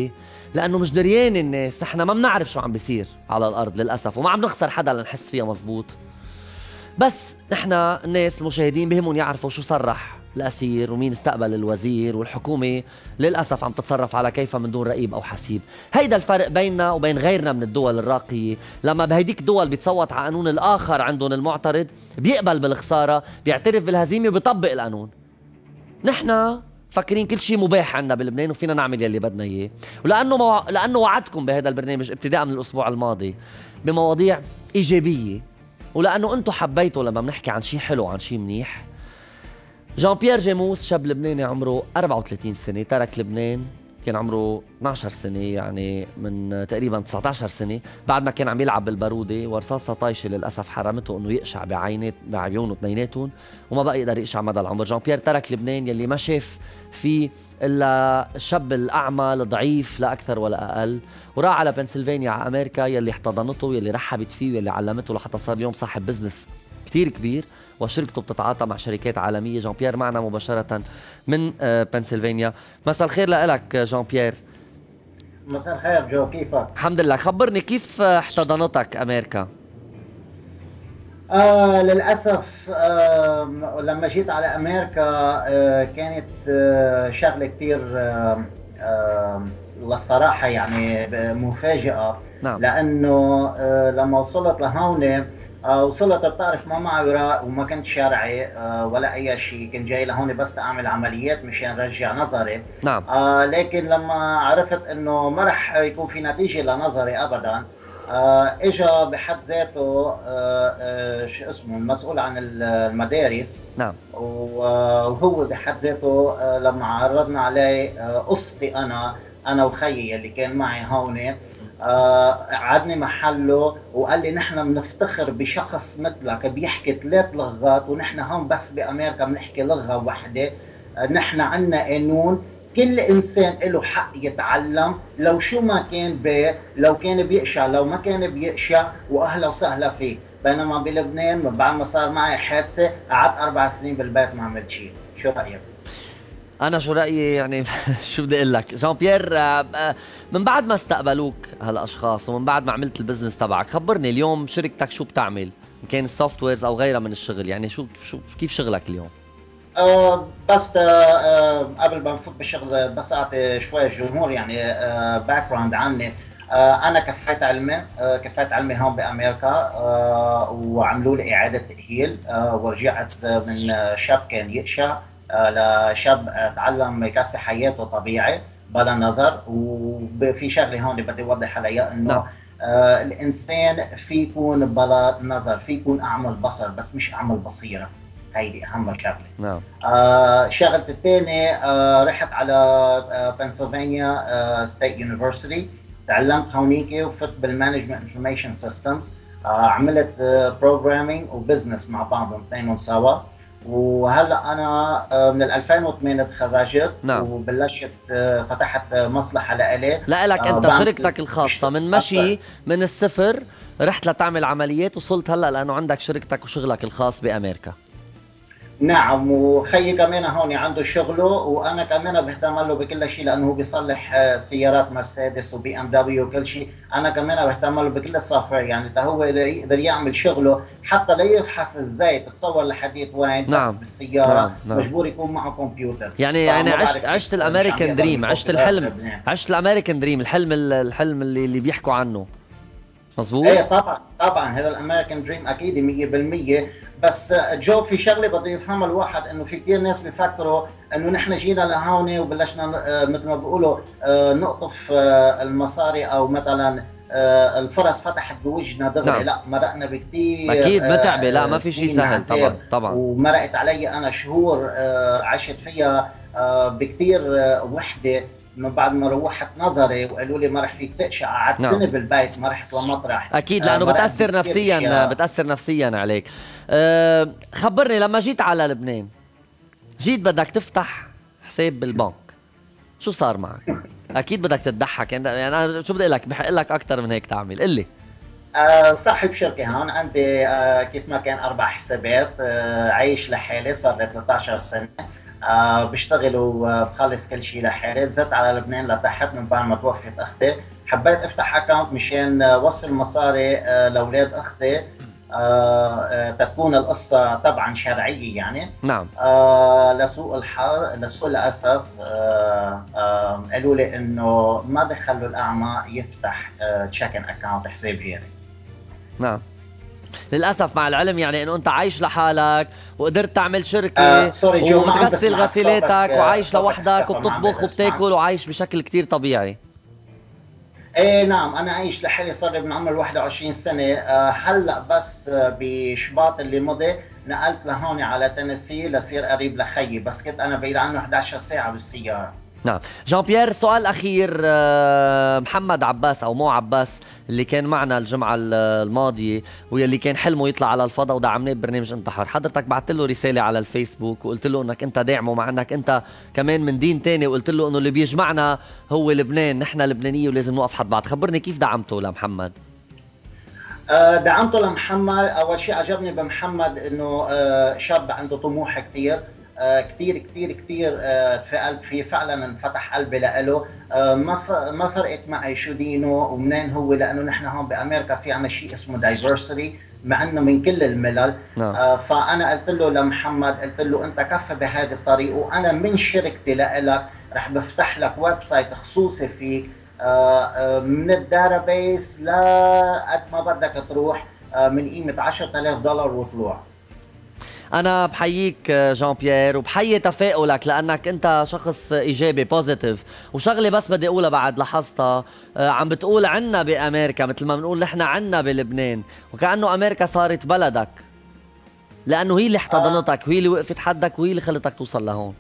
لانه مش دريان الناس، نحن ما بنعرف شو عم بيصير على الارض للاسف، وما عم نخسر حدا لنحس فيها مزبوط. بس نحن الناس المشاهدين بهمهم يعرفوا شو صرح الأسير ومين استقبل الوزير، والحكومة للأسف عم تتصرف على كيفها من دون رقيب أو حسيب. هيدا الفرق بيننا وبين غيرنا من الدول الراقية. لما بهيديك الدول بيتصوت على قانون الآخر عندهم المعترض بيقبل بالخسارة، بيعترف بالهزيمة وبيطبق القانون. نحن فاكرين كل شيء مباح عنا بلبنان وفينا نعمل يلي بدنا إياه. لأنه وعدكم بهذا البرنامج ابتداء من الأسبوع الماضي بمواضيع إيجابية، ولأنه أنتم حبيتوا لما بنحكي عن شيء حلو وعن شيء منيح. جان بيير جاموس شاب لبناني عمره 34 سنة، ترك لبنان كان عمره 12 سنة، يعني من تقريبا 19 سنة، بعد ما كان عم يلعب بالبارودة ورصاصة طايشة للأسف حرمته انه يقشع بعيونه اثنيناتهم، وما بقى يقدر يقشع مدى العمر. جان بيير ترك لبنان يلي ما شاف فيه الا الشاب الاعمى الضعيف لا اكثر ولا اقل، وراح على بنسلفانيا على امريكا يلي احتضنته يلي رحبت فيه يلي علمته لحتى صار اليوم صاحب بزنس كتير كبير، وشركته بتتعاطى مع شركات عالمية. جان بيير معنا مباشرة من بنسلفانيا. مساء الخير لك جان بيير. مساء الخير جو، كيفك؟ الحمد لله. خبرني كيف احتضنتك أمريكا؟ للأسف لما جيت على أمريكا كانت شغلة كتير للصراحة يعني مفاجئة. نعم. لأنه لما وصلت لهون وصلت بتعرف ما معي وراء وما كنت شرعي ولا اي شيء، كنت جاي لهون بس اعمل عمليات مشان رجع نظري. نعم. لكن لما عرفت انه ما رح يكون في نتيجه لنظري ابدا، اجى بحد ذاته شو اسمه المسؤول عن المدارس. نعم. وهو بحد ذاته لما عرضنا عليه قصتي انا وخيي اللي كان معي هون، قعدني محله وقال لي نحن بنفتخر بشخص مثلك بيحكي 3 لغات، ونحن هون بس بامريكا بنحكي لغه واحده. نحن عنا قانون كل انسان له حق يتعلم، لو شو ما كان لو كان بيقشع لو ما كان بيقشع، واهلا وسهلا فيه. بينما بلبنان بعد ما صار معي حادثه قعدت 4 سنين بالبيت ما عملت شيء. شو رايك؟ أنا شو رأيي يعني شو بدي أقول لك جان بيير، من بعد ما استقبلوك هالأشخاص ومن بعد ما عملت البزنس تبعك، خبرني اليوم شركتك شو بتعمل؟ إن كان السوفت ويرز أو غيرها من الشغل، يعني كيف شغلك اليوم؟ بس قبل ما نفوت بالشغل بس أعطي شوية الجمهور يعني باك جراوند عني. أنا كفيت علمي هون بأمريكا، وعملوا لي إعادة تأهيل، ورجعت من شاب كان يقشع لشاب تعلم يكفي حياته طبيعي بلا نظر. وفي شغله هون بدي اوضح عليها انه نعم. الانسان في يكون بلا نظر، في يكون اعمى البصر بس مش اعمى البصيره، هيدي اهم شغله. نعم. شغله الثانيه رحت على بنسلفانيا ستيت يونيفرسيتي، تعلمت هونيك وفت بالمانجمنت انفورميشن سيستمز، عملت بروجرامينج وبزنس مع بعضهم اثنينهم سوا. وهلا انا من 2008 تخرجت. نعم. وبلشت فتحت مصلحه لإلي. لا لك انت شركتك الخاصه من مشي من الصفر، رحت لتعمل عمليات وصلت هلا لانه عندك شركتك وشغلك الخاص بامريكا. نعم. وخيي كمان هون عنده شغله، وانا كمان بهتم له بكل شيء لانه هو بيصلح سيارات مرسيدس وبي ام دبليو وكل شيء. انا كمان بهتم له بكل السوفت وير، يعني هو يقدر يعمل شغله حتى لا يفحص الزيت، تصور لحديت وين. نعم. بس بالسياره. نعم. مجبور يكون معه كمبيوتر. يعني عشت الامريكان دريم، عشت الامريكان دريم، الحلم اللي بيحكوا عنه. مظبوط. ايه طبعا هذا الامريكان دريم اكيد 100%. بس جو في شغله بده يفهمها الواحد، انه في كثير ناس بيفكروا انه نحن جينا لهون وبلشنا مثل ما بيقولوا نقطف المصاري، او مثلا الفرص فتحت بوجهنا دغري. نعم. لا، مرقنا بكثير اكيد متعبه، لا ما في شيء سهل. طبعا ومرقت علي انا شهور عشت فيها بكثير وحده. من بعد ما روحت نظري وقالوا لي ما رح فيك تقشع، قعدت سنه بالبيت ما رحت لمطرح. اكيد لانه بتاثر نفسيا عليك. خبرني لما جيت على لبنان، جيت بدك تفتح حساب بالبنك، شو صار معك؟ اكيد بدك تضحك، يعني انا شو بدي اقول لك، بحق لك اكثر من هيك تعمل. قل لي. صاحب شركه هون عندي كيف ما كان 4 حسابات، عايش لحالي صار لي 13 سنه. بيشتغلوا بخلص كل شيء لحالي. نزلت على لبنان لتحت من بعد ما توفت اختي، حبيت افتح اكونت مشان وصل مصاري لاولاد اختي تكون القصه طبعا شرعيه يعني. نعم. لسوء الحظ، لسوء الاسف قالوا لي انه ما بيخلوا الاعمى يفتح تشيكن اكونت، حساب جاري. نعم للاسف، مع العلم يعني انه انت عايش لحالك وقدرت تعمل شركه وبتغسل غسيلاتك وعايش لوحدك وبتطبخ وبتاكل وعايش بشكل كتير طبيعي. ايه نعم، انا عايش لحالي صار لي من عمر 21 سنه. هلا بس بشباط اللي مضى نقلت لهون على تينيسي لصير قريب لخيي، بس كنت انا بعيد عنه 11 ساعه بالسياره. نعم. جان بيير، سؤال اخير. محمد عباس او مو عباس اللي كان معنا الجمعه الماضيه واللي كان حلمه يطلع على الفضاء ودعمناه ببرنامج انتحر، حضرتك بعثت له رساله على الفيسبوك وقلت له انك انت داعمه مع انك انت كمان من دين تاني، وقلت له انه اللي بيجمعنا هو لبنان، نحن لبنانيه ولازم نوقف حد بعض. خبرني كيف دعمته لمحمد؟ دعمته لمحمد. اول شيء عجبني بمحمد انه شاب عنده طموح كثير كثير كثير كثير تفائلت فيه، فعلا انفتح قلبي له. ما فرقت معي شو دينه ومنين هو، لانه نحن هون بامريكا في عنا شيء اسمه دايفرسيتي، مع انه من كل الملل. فانا قلت له لمحمد، قلت له انت كفى بهذه الطريق، وانا من شركتي لك رح بفتح لك ويب سايت خصوصي فيك من الداتابيس لقد ما بدك تروح، من قيمه $10,000 وطلوع. أنا بحييك جان بيير وبحيي تفاؤلك لأنك أنت شخص إيجابي بوزيتيف. وشغلة بس بدي أقولها بعد لاحظتها، عم بتقول عنا بأمريكا مثل ما بنقول نحن عنا بلبنان، وكأنه أمريكا صارت بلدك لأنه هي اللي احتضنتك وهي اللي وقفت حدك وهي اللي خلتك توصل لهون.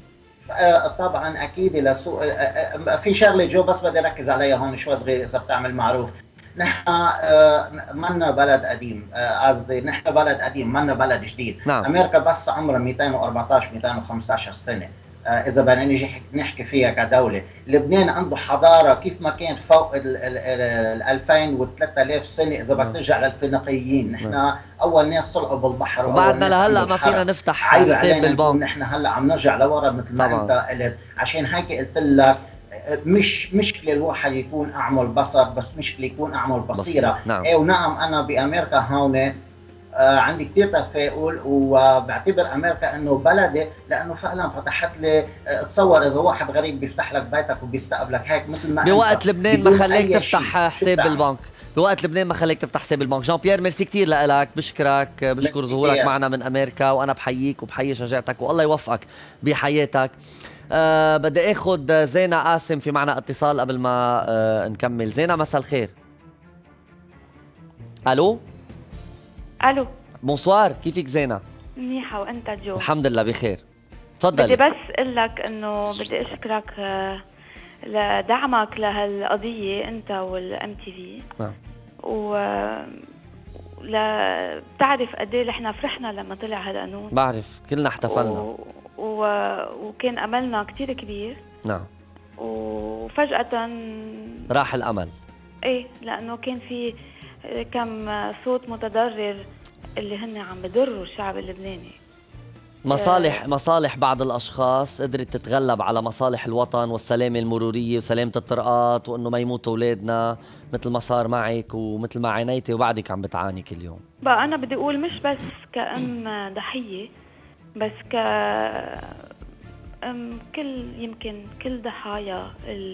طبعا أكيد لسوء في شغلة جو بس بدي أركز عليها هون شوي صغير إذا بتعمل معروف. نحن منا بلد قديم، قصدي نحن بلد قديم منا بلد جديد. نعم. امريكا بس عمرها 214 215 سنه اذا بدنا نيجي نحكي فيها كدوله. لبنان عنده حضاره كيف ما كان فوق ال 2000 و 3000 سنه اذا بدك ترجع للفينيقيين. نحن اول ناس طلعوا بالبحر وبعدنا لهلا ما فينا نفتح حساب بالبنك. نحن هلا عم نرجع لورا مثل ما انت قلت. عشان هيك قلت لك مش مشكلة الواحد يكون أعمى البصر، بس مشكلة يكون أعمى البصيرة. نعم. إيه ونعم أنا بأمريكا هون عندي كثير تفاؤل، وبعتبر أمريكا إنه بلدي لأنه فعلا فتحت لي. تصور إذا واحد غريب بيفتح لك بيتك وبيستقبلك هيك مثل ما بوقت لبنان ما خليك تفتح حساب بالبنك، بوقت لبنان ما خليك تفتح حساب بالبنك. جان بيير ميرسي كثير لك، بشكرك، بشكر ظهورك معنا من أمريكا، وأنا بحييك وبحيي شجاعتك والله يوفقك بحياتك. بدي اخذ زينة قاسم، في معنا اتصال قبل ما نكمل. زينة مساء الخير. الو الو بونسوار، كيفك زينة؟ منيحة وانت جو؟ الحمد لله بخير. تفضلي. بدي بس اقول لك انه بدي اشكرك لدعمك لهالقضية انت والام تي في. نعم. بتعرف قد ايه نحن فرحنا لما طلع هالقانون. بعرف كلنا احتفلنا وكان املنا كثير كبير. نعم. وفجأة راح الامل. ايه، لانه كان في كم صوت متضرر اللي هن عم بضروا الشعب اللبناني. مصالح بعض الاشخاص قدرت تتغلب على مصالح الوطن والسلامه المروريه وسلامه الطرقات، وانه ما يموتوا اولادنا مثل ما صار معك ومثل ما عانيتي وبعدك عم بتعاني كل يوم. بقى انا بدي اقول مش بس كأم ضحيه، بس يمكن كل ضحايا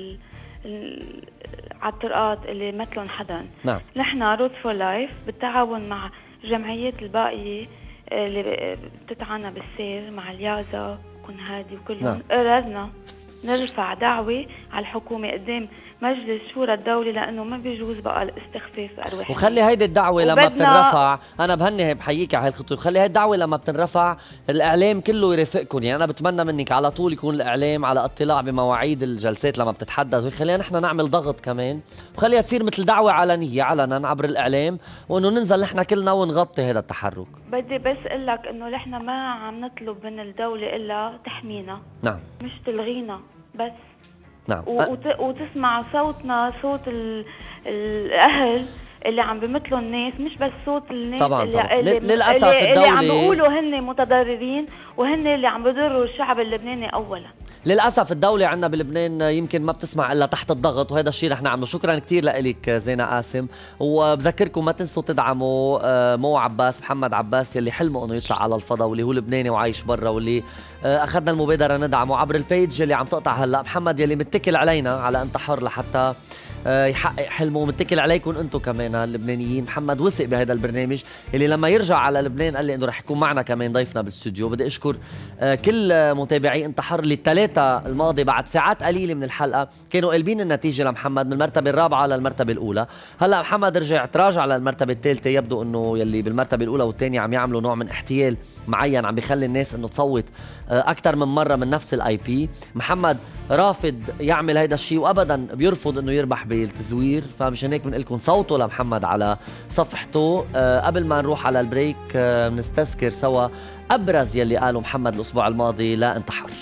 على الطرقات اللي مثلهم حدا. نعم. نحن روت فور لايف بالتعاون مع جمعيات الباقيه اللي بتتعنى بالسير مع اليازا كنهادي وكلهم. نعم. قررنا نرفع دعوة على الحكومة قدام مجلس شورى الدولة، لأنه ما بيجوز بقى الاستخفاف بأرواح. وخلي هيدي الدعوة لما بتنرفع، أنا بهني بحييك على هاي الخطوة، خلي هاي الدعوة لما بتنرفع الإعلام كله يرافقكم. يعني أنا بتمنى منك على طول يكون الإعلام على اطلاع بمواعيد الجلسات لما بتتحدث، ويخلينا نحن نعمل ضغط كمان، وخليها تصير مثل دعوة علنية علنا عبر الإعلام، وإنه ننزل نحن كلنا ونغطي هذا التحرك. بدي بس أقول لك إنه نحن ما عم نطلب من الدولة إلا تحمينا. نعم. مش تلغينا بس. نعم. وتسمع صوتنا، صوت الأهل اللي عم بيمثلوا الناس، مش بس صوت الناس طبعا للاسف اللي عم بيقولوا هن متضررين وهن اللي عم بيضروا الشعب اللبناني اولا. للاسف الدولة عندنا بلبنان يمكن ما بتسمع الا تحت الضغط، وهذا الشيء رح نعمله. شكرا كثير لك زينة قاسم، وبذكركم ما تنسوا تدعموا مو عباس، محمد عباس يلي حلمه انه يطلع على الفضاء، واللي هو لبناني وعايش برا، واللي اخذنا المبادرة ندعمه عبر البيج اللي عم تقطع هلا. محمد يلي متكل علينا على انت حر لحتى يحقق حلمه، متكل عليكم انتم كمان اللبنانيين. محمد وثق بهذا البرنامج اللي لما يرجع على لبنان قال لي انه رح يكون معنا كمان ضيفنا بالاستوديو. بدي اشكر كل متابعي انت حر اللي الثلاثة الماضي بعد ساعات قليله من الحلقه كانوا قلبين النتيجه لمحمد من المرتبه الرابعه للمرتبه الاولى. هلا محمد رجع تراجع للمرتبه الثالثه، يبدو انه يلي بالمرتبه الاولى والثانيه عم يعملوا نوع من احتيال معين عم بيخلي الناس انه تصوت اكثر من مره من نفس الاي بي. محمد رافض يعمل هيدا الشيء وابدا بيرفض انه يربح بالتزوير، فمشان هيك بنقول لكم صوتوا لمحمد على صفحته. قبل ما نروح على البريك بنستذكر سوا ابرز يلي قاله محمد الاسبوع الماضي لا انتحر.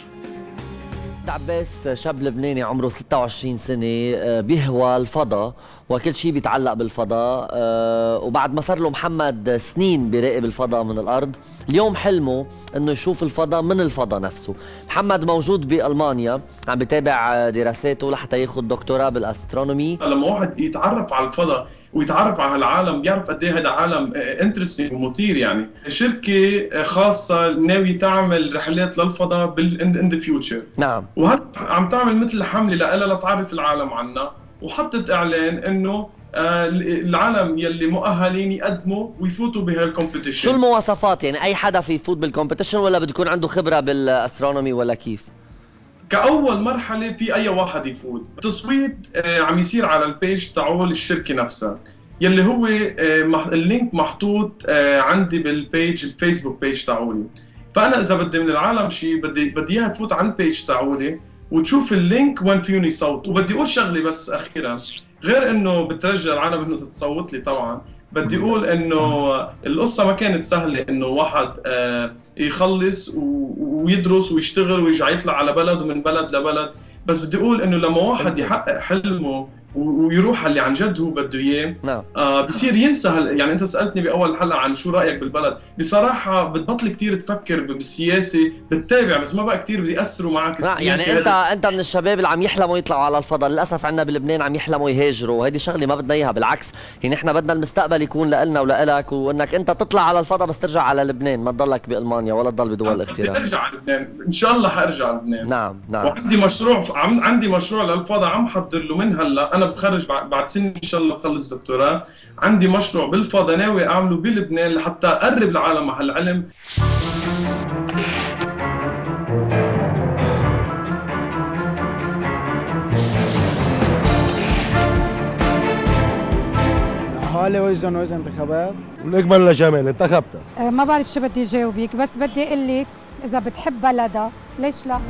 عباس شاب لبناني عمره 26 سنة بيهوى الفضاء وكل شيء بيتعلق بالفضاء، وبعد ما صار له محمد سنين بيراقب الفضاء من الأرض، اليوم حلمه انه يشوف الفضاء من الفضاء نفسه. محمد موجود بألمانيا عم بيتابع دراساته لحتى ياخذ دكتوراه بالاسترونومي. لما واحد يتعرف على الفضاء ويتعرف على العالم بيعرف قد ايه هذا عالم انترستنج ومثير. يعني شركه خاصه ناويه تعمل رحلات للفضاء ان ذا فيوتشر. نعم. وهلا عم تعمل مثل حمله لها لتعرف العالم عنا، وحطت اعلان انه العالم يلي مؤهلين يقدموا ويفوتوا بهالكومبيتيشن. شو المواصفات؟ يعني اي حدا في يفوت بالكومبيتيشن ولا بده يكون عنده خبره بالاسترونومي ولا كيف؟ كأول مرحلة في أي واحد يفوت. التصويت عم يصير على البيج تاعول الشركة نفسها يلي هو اللينك محطوط عندي بالبيج الفيسبوك بيج تاعولي. فأنا إذا بدي من العالم شيء بدي إياها تفوت على البيج تاعولي وتشوف اللينك وين فيوني صوت. وبدي أقول شغلة بس أخيرا، غير إنه بترجى العالم إنه تتصوت لي طبعا، بدي أقول إنه القصة ما كانت سهلة إنه واحد يخلص ويدرس ويشتغل ويرجع يطلع على بلد ومن بلد لبلد. بس بدي أقول إنه لما واحد يحقق حلمه ويروح اللي عن جد هو بده اياه، بصير ينسى. يعني انت سالتني باول حلقه عن شو رايك بالبلد، بصراحه بتبطل كثير تفكر بالسياسه، بتتابع بس ما بقى كثير بدي ياثروا معك السياسه. يعني انت من الشباب اللي عم يحلموا يطلعوا على الفضاء. للاسف عندنا بلبنان عم يحلموا يهاجروا، وهيدي شغله ما بدنا اياها، بالعكس يعني احنا بدنا المستقبل يكون لنا ولك، وانك انت تطلع على الفضاء بس ترجع على لبنان، ما تضلك بالمانيا ولا تضل بدول الاغتراب. بدي ارجع على لبنان ان شاء الله، حارجع على لبنان. نعم. وعندي مشروع للفضاء عم حضر له من هلا. انا بتخرج بعد سنه ان شاء الله بخلص دكتوراه، عندي مشروع بالفضاء ناوي اعمله بلبنان لحتى اقرب العالم مع هالعلم. هالي وجه انتخابات ونقبل لشمال انتخبتها. ما بعرف شو بدي جاوبك، بس بدي اقول لك اذا بتحب بلدها ليش لا.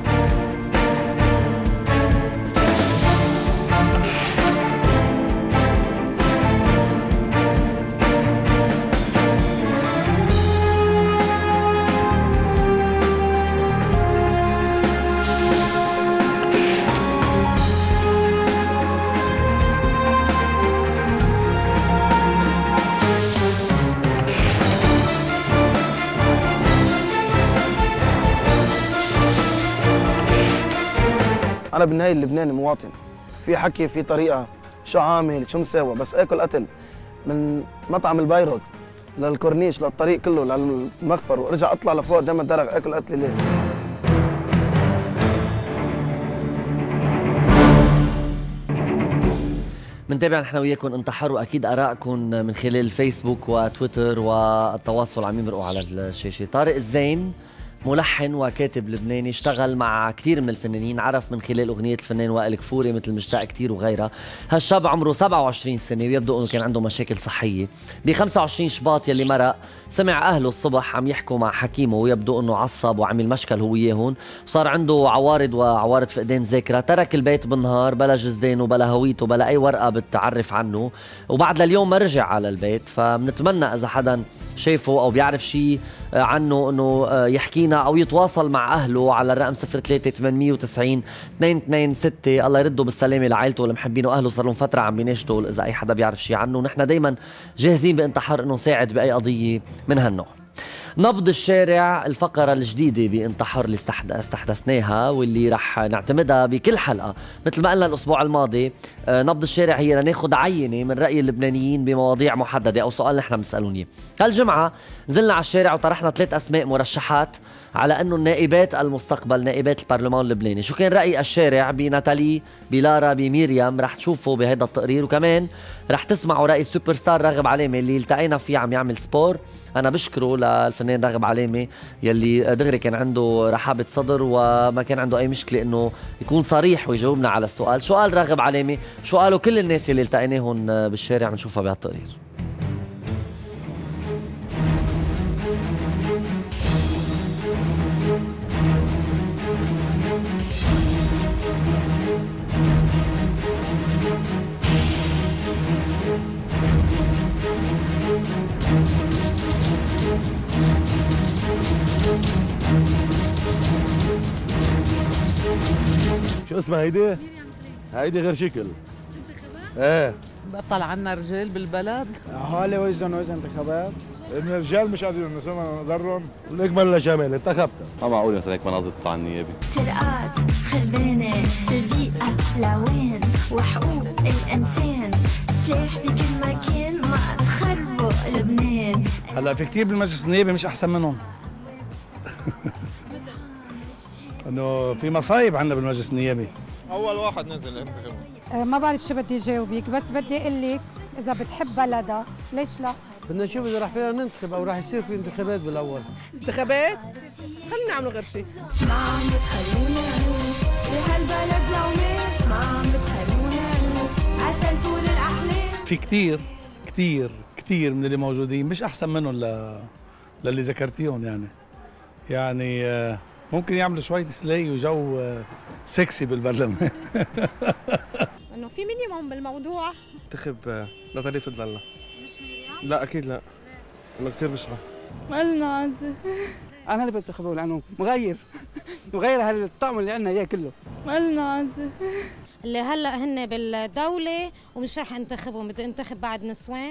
انا بالنهايه اللبناني مواطن، في حكي في طريقه، شو عامل شو مساوي، بس اكل قتل من مطعم البيروت للكورنيش للطريق كله للمخفر وارجع اطلع لفوق قدام الدرج اكل قتل ليه؟ منتابع نحن وياكم انتحر، واكيد ارائكم من خلال الفيسبوك وتويتر والتواصل عم يمرقوا على الشاشه. طارق الزين ملحن وكاتب لبناني، اشتغل مع كثير من الفنانين، عرف من خلال أغنية الفنان وائل كفوري مثل مشتاق كثير وغيرها. هالشاب عمره 27 سنة ويبدو أنه كان عنده مشاكل صحية. ب 25 شباط يلي مرق سمع أهله الصبح عم يحكوا مع حكيمه، ويبدو أنه عصب وعمل مشكل هو وياهم، صار عنده عوارض فقدان ذاكرة. ترك البيت بالنهار بلا جزدانه بلا هويته بلا أي ورقة بتعرف عنه، وبعد لليوم ما رجع على البيت. فبنتمنى إذا حدا شايفه او بيعرف شيء عنه انه يحكينا او يتواصل مع اهله على الرقم 03 890 226. الله يرده بالسلامه لعائلته ولمحبينه واهله، صار لهم فتره عم بيناشدوا اذا اي حدا بيعرف شيء عنه، ونحن دائما جاهزين بانتحار انه نساعد باي قضيه من هالنوع. نبض الشارع، الفقرة الجديدة بانتحار اللي استحدثناها واللي رح نعتمدها بكل حلقة مثل ما قلنا الأسبوع الماضي. نبض الشارع هي لناخد عينة من رأي اللبنانيين بمواضيع محددة أو سؤال نحن بنسألون اياه. هالجمعة نزلنا على الشارع وطرحنا 3 أسماء مرشحات على أنه النائبات المستقبل، نائبات البرلمان اللبناني. شو كان رأي الشارع بناتالي، بلارا، بميريام؟ رح تشوفوا بهذا التقرير، وكمان رح تسمعوا رأي السوبر ستار راغب علامة اللي التقينا فيه عم يعمل سبور. أنا بشكره للفنان راغب علامة يلي دغري كان عنده رحابة صدر وما كان عنده أي مشكلة إنه يكون صريح ويجاوبنا على السؤال. شو قال راغب علامة؟ شو قالوا كل الناس اللي التقيناهم بالشارع؟ بنشوفها بهالتقرير. شو اسمها هيدي؟ هيدي غير شكل. ايه بطل عنا رجال بالبلد. اهالي وزن انتخابات. ان الرجال مش قادرين نضرهم ونكمل لشمال انتخبتها. ما معقول مثلا هيك مناظر تطلع النيابه. سرقات، خربانه، البيئه، العوين وحقوق الانسان، سلاح بكل مكان ما تخربوا لبنان. هلا في كثير بالمجلس النيابي مش احسن منهم. انه في مصايب عندنا بالمجلس النيابي. اول واحد نزل انتخابه. ما بعرف شو بدي جاوبك، بس بدي اقول لك اذا بتحب بلدها ليش لا؟ بدنا نشوف اذا رح فينا ننتخب او رح يصير في انتخابات بالاول. انتخابات؟ خلينا نعملوا غير شيء. ما عم بتخلونا نعيش بهالبلد يومين، ما عم بتخلونا نعيش قتلتوا الاحلام. في كثير من اللي موجودين مش احسن منهم للي ذكرتيهم. يعني ممكن يعملوا شويه سلاي وجو سكسي بالبرلمان. انه في مينيموم بالموضوع. انتخب ناتالي فضل الله. مش ميريام؟ لا اكيد لا، انه كثير بشعه. مالنا عزة. انا اللي بنتخبه لانه مغير هالطقم اللي عندنا اياه كله. مالنا عزة. اللي هلا هن بالدوله ومش رح انتخبهم، بدي انتخب بعد نسوان.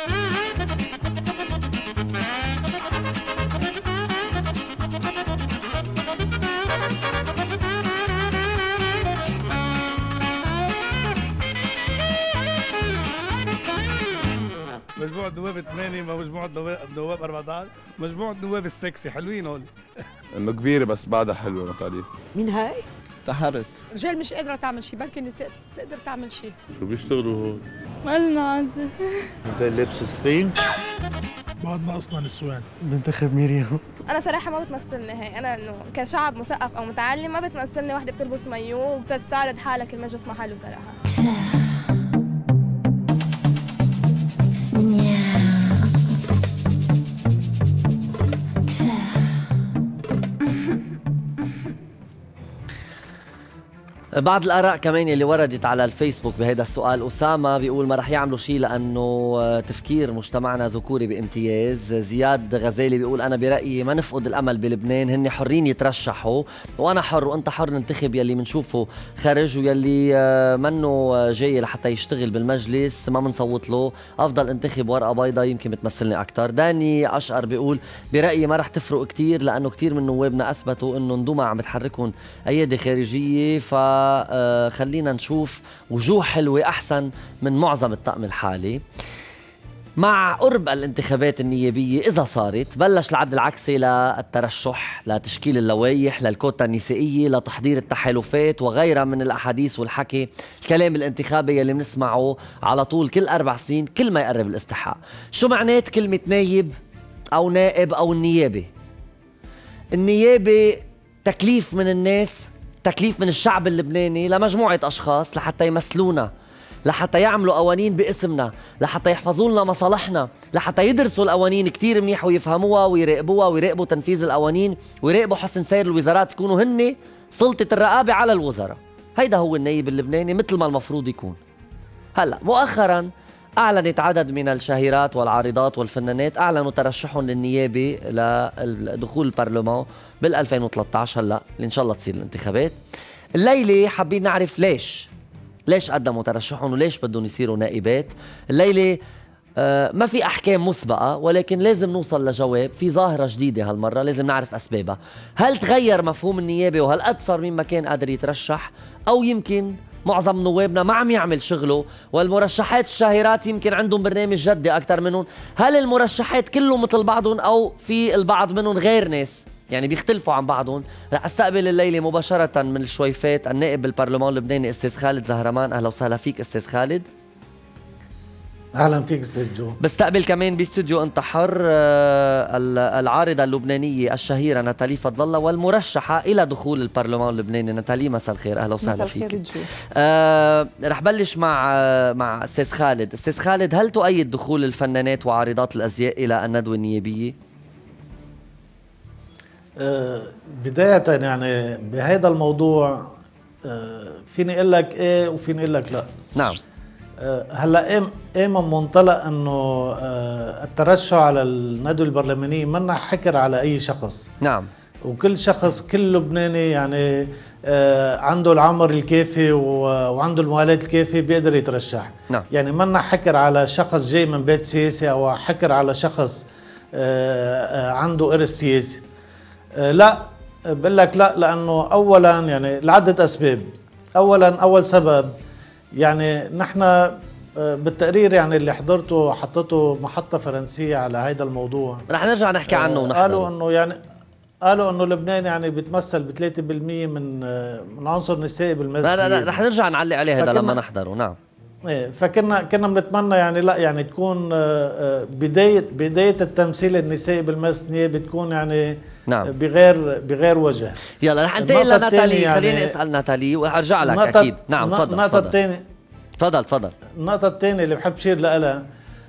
مجموعة نواب 8 مجموعة نواب 14 مجموعة نواب السكسي حلوين هول. انه كبيرة بس بعدها حلوة ناتالي. مين هاي؟ انتحرت. رجال مش قادرة تعمل شيء، بلكي النساء بتقدر تعمل شيء. شو بيشتغلوا هول؟ مالنا عزة. لبس الصين. بعدنا اصلا السوان. بنتخب ميريام. انا صراحه ما بتمثلني هي، انا انه كشعب مثقف او متعلم ما بتمثلني وحده بتلبس مايو بس تعرض حالك المجلس محله صراحه. بعض الآراء كمان اللي وردت على الفيسبوك بهذا السؤال. أسامة بيقول ما رح يعملوا شيء لأنه تفكير مجتمعنا ذكوري بامتياز. زياد غزالي بيقول أنا برأيي ما نفقد الأمل بلبنان، هن حرين يترشحوا وأنا حر وأنت حر ننتخب يلي منشوفه خارج، ويلي منه جاي لحتى يشتغل بالمجلس ما منصوت له، أفضل انتخب ورقة بيضاء يمكن بتمثلني أكتر. داني أشقر بيقول برأيي ما رح تفرق كتير لأنه كتير من نوابنا أثبتوا أنه ندوما عم بتحركهم أيادي خارجية، خلينا نشوف وجوه حلوة أحسن من معظم الطقم الحالي. مع قرب الانتخابات النيابية إذا صارت بلش العد العكسي للترشح، لتشكيل اللوائح، للكوتا النسائية، لتحضير التحالفات وغيرها من الأحاديث والحكي، الكلام الانتخابي اللي بنسمعه على طول كل 4 سنين كل ما يقرب الاستحقاق. شو معنات كلمة نايب أو نائب أو النيابة؟ النيابة تكليف من الناس، تكليف من الشعب اللبناني لمجموعة أشخاص لحتى يمثلونا، لحتى يعملوا قوانين باسمنا، لحتى يحفظوا لنا مصالحنا، لحتى يدرسوا القوانين كتير منيح ويفهموها ويراقبوها ويراقبوا تنفيذ القوانين ويراقبوا حسن سير الوزارات، يكونوا هن سلطة الرقابة على الوزراء. هيدا هو النايب اللبناني مثل ما المفروض يكون. هلا مؤخرا أعلنت عدد من الشهيرات والعارضات والفنانات أعلنوا ترشحهم للنيابة لدخول البرلمان بال 2013 هلا اللي إن شاء الله تصير الانتخابات. الليلة حابين نعرف ليش قدموا ترشحهم وليش بدهم يصيروا نائبات. الليلة ما في أحكام مسبقة، ولكن لازم نوصل لجواب. في ظاهرة جديدة هالمرة لازم نعرف أسبابها. هل تغير مفهوم النيابة وهل قد صار مين ما كان قادر يترشح، أو يمكن معظم نوابنا ما عم يعمل شغله والمرشحات الشاهرات يمكن عندهم برنامج جدي أكثر منهم؟ هل المرشحات كلهم مثل بعضهم أو في البعض منهم غير ناس يعني بيختلفوا عن بعضهم؟ رح استقبل الليلة مباشرة من الشويفات النائب بالبرلمان اللبناني أستاذ خالد زهرمان. أهلا وسهلا فيك أستاذ خالد. اهلا فيك استاذ جو. بستقبل كمان باستوديو انتحر العارضه اللبنانيه الشهيره ناتالي فضل الله والمرشحه الى دخول البرلمان اللبناني. ناتالي مساء الخير. اهلا وسهلا فيك. مساء الخير جو. رح بلش مع استاذ خالد. استاذ خالد، هل تؤيد دخول الفنانات وعارضات الازياء الى الندوه النيابيه؟ بدايه يعني بهذا الموضوع فيني اقول لك ايه وفيني اقول لك لا. نعم. هلا ايه من منطلق انه الترشح على الندوه البرلمانيه منا حكر على اي شخص. نعم. وكل شخص، كل لبناني يعني عنده العمر الكافي وعنده المؤهلات الكافيه بيقدر يترشح. نعم. يعني منا حكر على شخص جاي من بيت سياسي او حكر على شخص عنده إرث سياسي. لا، بقول لك لا، لانه اولا يعني لعده اسباب. اول سبب يعني نحن بالتقرير يعني اللي حضرته حطته محطة فرنسية على هذا الموضوع، رح نرجع نحكي عنه ونحضره. قالوا انه لبنان يعني بيتمثل ب 3% من عنصر نسائي بالمسجد. لا رح نرجع نعلق عليه هذا لما نحضره. نعم. ايه، فكنا بنتمنى يعني لا يعني تكون بداية التمثيل النسائي بالمجلس النيابي بتكون يعني نعم بغير وجه. يلا رح انتقل لناتالي. يعني خليني اسال ناتالي وارجع لك اكيد. نعم تفضل. النقطة الثانية تفضل. النقطة الثانية اللي بحب شير لها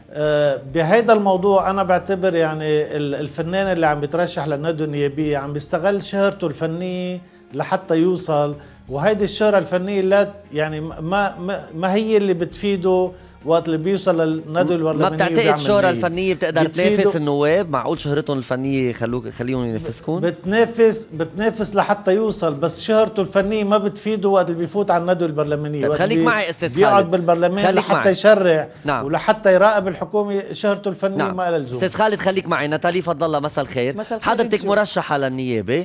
بهيدا الموضوع، أنا بعتبر يعني الفنان اللي عم بيترشح للندوة النيابية عم بيستغل شهرته الفنية لحتى يوصل، وهيدي الشهرة الفنية لا يعني ما هي اللي بتفيده وقت اللي بيوصل للندوة البرلمانية. ما بتعتقد الشهرة الفنية بتقدر تنافس النواب؟ معقول شهرتهم الفنية خليهم ينافسكم؟ بتنافس لحتى يوصل، بس شهرته الفنية ما بتفيده وقت اللي بيفوت على الندوة البرلمانية. طيب خليك معي استاذ خالد. بيقعد بالبرلمان لحتى يشرع. نعم. ولحتى يراقب الحكومة، شهرته الفنية نعم. ما لها لزوم. استاذ خالد خليك معي. ناتالي فضل مساء الخير. حضرتك مرشحة للنيابة،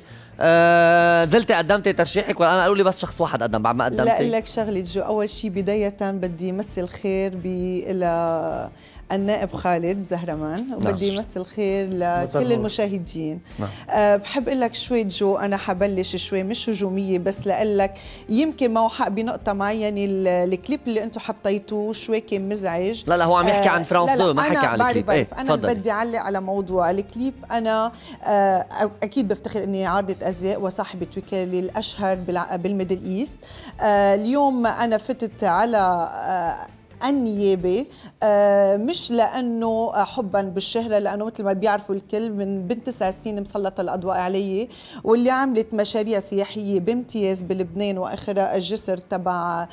نزلتي قدمتي ترشيحك ولا انا قالوا لي بس شخص واحد قدم بعد ما قدمتي؟ لا، اقول لك شغله جو. اول شيء بدايه بدي امثل خير الى النائب خالد زهرمان، وبدي يمثل خير لكل المشاهدين. بحب اقول لك شوي جو، انا حبلش شوي مش هجوميه، بس لاقول لك يمكن معه حق بنقطه معينه. الكليب اللي انتم حطيتوه شوي كان مزعج. لا هو عم يحكي عن فرانس 2، ما حكى عن الكليب. بعرف. انا بدي اعلق على موضوع الكليب. انا اكيد بفتخر اني عارضه ازياء وصاحبه وكاله الاشهر بالميدل ايست. اليوم انا فتت على النيابة مش لأنه حبا بالشهرة، لأنه مثل ما بيعرفوا الكل من بنت 9 سنين مسلطة الأضواء علي، واللي عملت مشاريع سياحية بامتياز بلبنان وآخرها الجسر تبع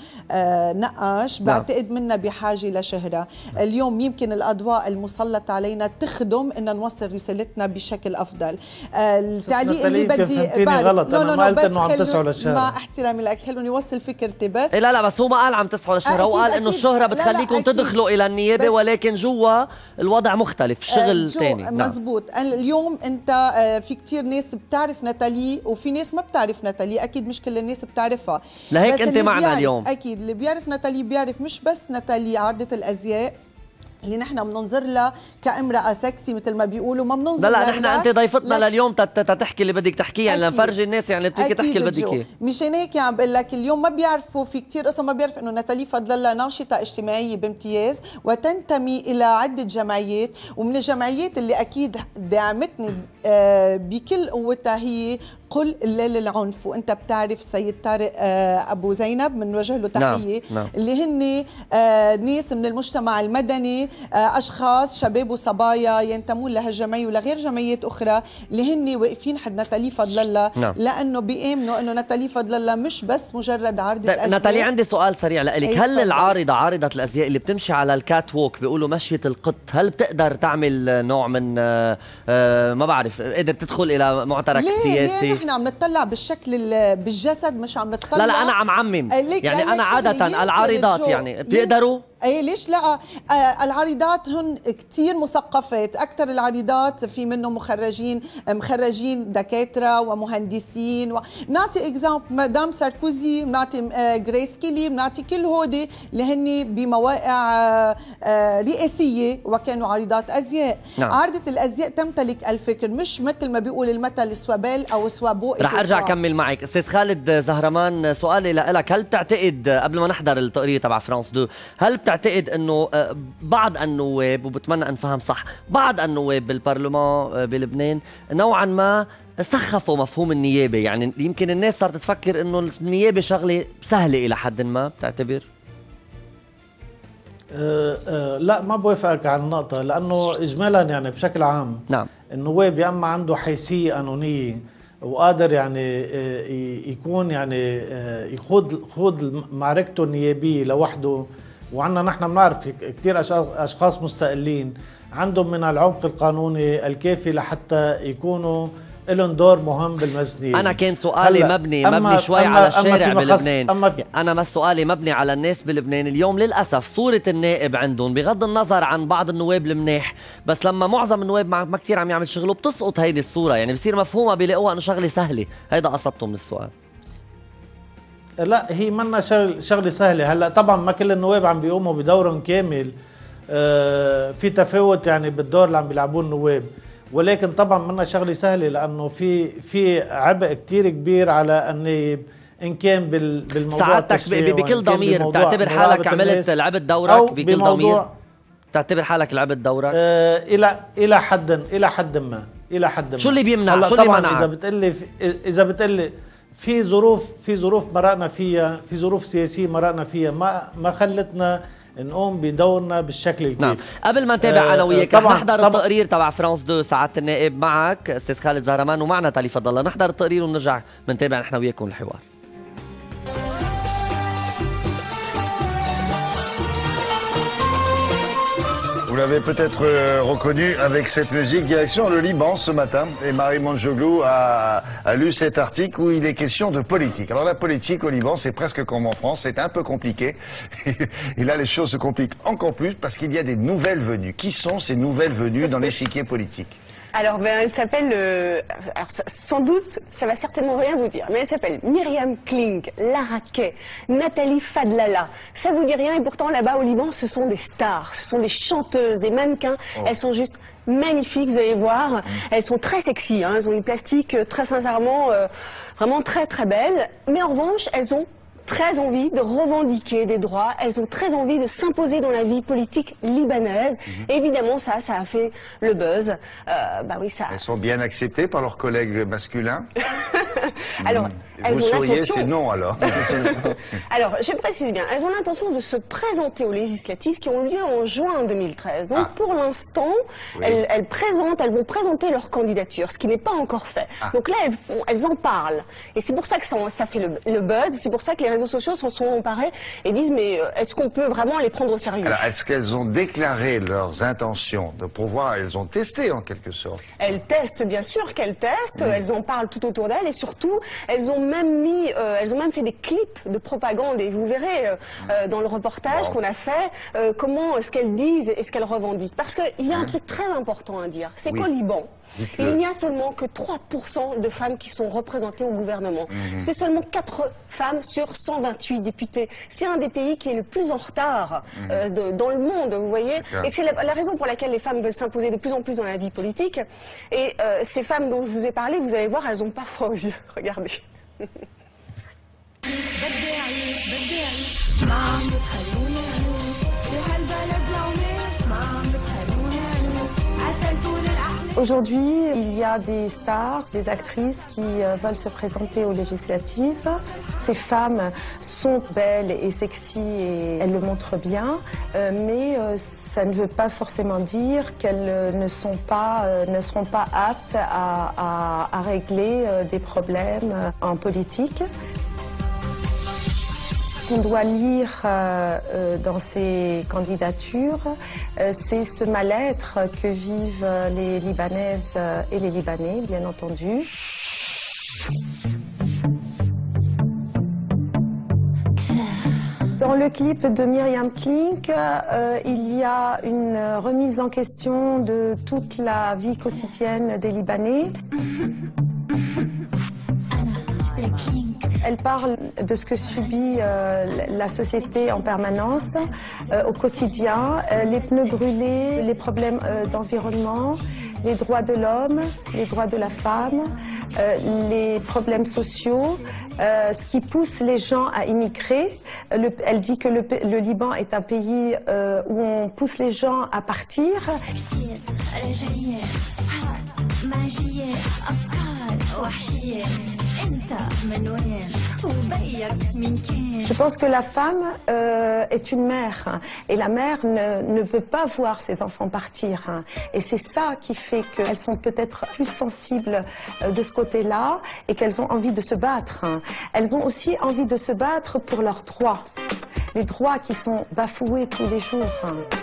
نقاش. بعتقد منا بحاجة لشهرة. اليوم يمكن الأضواء المسلطة علينا تخدم إن نوصل رسالتنا بشكل أفضل. التعليق اللي بدي غلط. أنا ما قلت إنه عم تسعوا للشهرة. مع احترامي لك خلوني أوصل فكرتي بس. لا بس هو ما قال عم تسعوا للشهرة، هو قال إنه الشهرة بتخليكم تدخلوا الى النيابه، ولكن جوا الوضع مختلف، الشغل ثاني. مزبوط. اليوم انت في كتير ناس بتعرف ناتالي وفي ناس ما بتعرف ناتالي، اكيد مش كل الناس بتعرفها، لهيك انت معنا اليوم. اكيد اللي بيعرف ناتالي بيعرف مش بس ناتالي عارضة الازياء اللي نحن بننظر لها كامرأة سكسي مثل ما بيقولوا، ما بننظر لا نحن انت ضيفتنا لليوم تحكي اللي بدك تحكيه، يعني لنفرجي الناس يعني بدك تحكي اللي بدك اياه. مشان هيك عم بقول لك اليوم ما بيعرفوا في كثير قصص، ما بيعرف انه ناتالي فضل الله ناشطة اجتماعية بامتياز وتنتمي الى عدة جمعيات، ومن الجمعيات اللي اكيد دعمتني بكل قوتها هي قل لا للعنف. وانت بتعرف سيد طارق ابو زينب بنوجه له تحيه. نعم. اللي هن ناس من المجتمع المدني، اشخاص شباب وصبايا ينتمون لهالجمعيه ولغير جمعيات اخرى اللي هن واقفين حد ناتالي فضل الله. نعم. لانه بيامنوا انه ناتالي فضل الله مش بس مجرد عارضه ازياء. ناتالي عندي سؤال سريع لك، هل العارضه عارضه الازياء اللي بتمشي على الكات ووك بيقولوا مشيه القط، هل بتقدر تعمل نوع من ما بعرف قدر تدخل الى معترك سياسي؟ ليه نحن عم نطلع بالشكل بالجسد، مش عم نطلع. لا انا عم عمم يعني انا عاده العارضات يعني بيقدروا. اي ليش لا؟ العارضات هن كثير مثقفات، اكثر العارضات في منهم مخرجين دكاتره ومهندسين نعطي اكزامبل مدام ساركوزي، بنعطي غريس كيلي، بنعطي كل هودي اللي هن بمواقع رئاسيه وكانوا عارضات ازياء. نعم. عارضه الازياء تمتلك الفكر، مش مثل ما بيقول المثل سوابال او سوابوق. رح ارجع اكمل معك. استاذ خالد زهرمان، سؤالي لك، هل بتعتقد قبل ما نحضر التقرير تبع فرانس 2 هل بتعتقد انه بعض النواب، وبتمنى ان فهم صح، بعض النواب بالبرلمان بلبنان نوعا ما سخفوا مفهوم النيابه؟ يعني يمكن الناس صارت تفكر انه النيابه شغله سهله الى حد ما، بتعتبر؟ لا ما بوافقك على النقطه، لانه اجمالا يعني بشكل عام نعم النواب يا اما عنده حيثيه قانونيه وقادر يعني يكون يعني يخوض معركته النيابيه لوحده، وعندنا نحن بنعرف كثير اشخاص مستقلين عندهم من العمق القانوني الكافي لحتى يكونوا لهم دور مهم بالمزنيه. انا كان سؤالي مبني شوي على الشارع بلبنان. انا سؤالي مبني على الناس بلبنان. اليوم للاسف صوره النائب عندهم بغض النظر عن بعض النواب المناح، بس لما معظم النواب ما كثير عم يعمل شغله بتسقط هيدي الصوره، يعني بصير مفهومها بيلاقوها انه شغله سهله. هيدا قصدته من السؤال. لا هي منا شغله سهله. هلا طبعا ما كل النواب عم بيقوموا بدورهم كامل، في تفاوت يعني بالدور اللي عم بيلعبوه النواب، ولكن طبعا منا شغله سهله لانه في عبء كتير كبير على النائب، ان كان بالموضوع ساعتك بكل ضمير بتعتبر حالك عملت لعبت دورك بكل ضمير؟ بتعتبر حالك لعبت دورك؟ الى حد ما. شو اللي بيمنع؟ شو اللي منع؟ اذا بتقلي في ظروف مرقنا فيها، في ظروف سياسيه مرقنا فيها ما خلتنا نقوم بدورنا بالشكل الكيف. نعم. قبل ما نتابع انا وياك رح نحضر التقرير تبع فرانس 2 سعاده النائب معك استاذ خالد زهرمان ومعنا ناتالي فضل الله. نحضر التقرير ونرجع بنتابع نحن وياكم الحوار. Vous l'avez peut-être reconnu avec cette musique, direction le Liban ce matin. Et Marie Manjoglou a lu cet article où il est question de politique. Alors la politique au Liban, c'est presque comme en France, c'est un peu compliqué. Et là, les choses se compliquent encore plus parce qu'il y a des nouvelles venues. Qui sont ces nouvelles venues dans l'échiquier politique ? Alors, elle s'appelle, sans doute, ça va certainement rien vous dire, mais elle s'appelle Myriam Klink, Lara Kay, Nathalie Fadlala. Ça vous dit rien et pourtant là-bas au Liban, ce sont des stars, ce sont des chanteuses, des mannequins. Oh. Elles sont juste magnifiques, vous allez voir. Elles sont très sexy, hein. Elles ont une plastique très sincèrement, vraiment très très belle. Mais en revanche, elles ont très envie de revendiquer des droits, elles ont très envie de s'imposer dans la vie politique libanaise. Et évidemment, ça a fait le buzz. Bah oui, ça... Elles sont bien acceptées par leurs collègues masculins. Alors, elles vous ont souriez, c'est non alors. Alors, je précise bien, elles ont l'intention de se présenter aux législatives qui ont lieu en juin 2013. Donc, pour l'instant, oui, elles vont présenter leur candidature, ce qui n'est pas encore fait. Donc là, elles en parlent. Et c'est pour ça que ça fait le buzz, c'est pour ça que les réseaux sociaux s'en sont emparés et disent mais est-ce qu'on peut vraiment les prendre au sérieux? Alors, est-ce qu'elles ont déclaré leurs intentions de pouvoir, elles ont testé en quelque sorte? Elles testent, bien sûr qu'elles testent, elles en parlent tout autour d'elles et surtout, elles ont même fait des clips de propagande et vous verrez dans le reportage qu'on a fait comment ce qu'elles disent et ce qu'elles revendiquent. Parce qu'il y a un truc très important à dire, c'est qu'au Liban, il n'y a seulement que 3% de femmes qui sont représentées au gouvernement. C'est seulement 4 femmes sur 128 députés. C'est un des pays qui est le plus en retard dans le monde, vous voyez. Et c'est la raison pour laquelle les femmes veulent s'imposer de plus en plus dans la vie politique. Et ces femmes dont je vous ai parlé, vous allez voir, elles n'ont pas froid aux yeux. Regardez. Aujourd'hui, il y a des stars, des actrices qui veulent se présenter aux législatives. Ces femmes sont belles et sexy et elles le montrent bien, mais ça ne veut pas forcément dire qu'elles ne seront pas aptes à régler des problèmes en politique. Ce qu'on doit lire dans ces candidatures, c'est ce mal-être que vivent les Libanaises et les Libanais, bien entendu. Dans le clip de Myriam Klink, il y a une remise en question de toute la vie quotidienne des Libanais. Elle parle de ce que subit la société en permanence, au quotidien, les pneus brûlés, les problèmes d'environnement, les droits de l'homme, les droits de la femme, les problèmes sociaux, ce qui pousse les gens à immigrer. Elle dit que le Liban est un pays où on pousse les gens à partir. Je pense que la femme est une mère et la mère ne veut pas voir ses enfants partir. Et c'est ça qui fait qu'elles sont peut-être plus sensibles de ce côté-là et qu'elles ont envie de se battre. Elles ont aussi envie de se battre pour leurs droits, les droits qui sont bafoués tous les jours.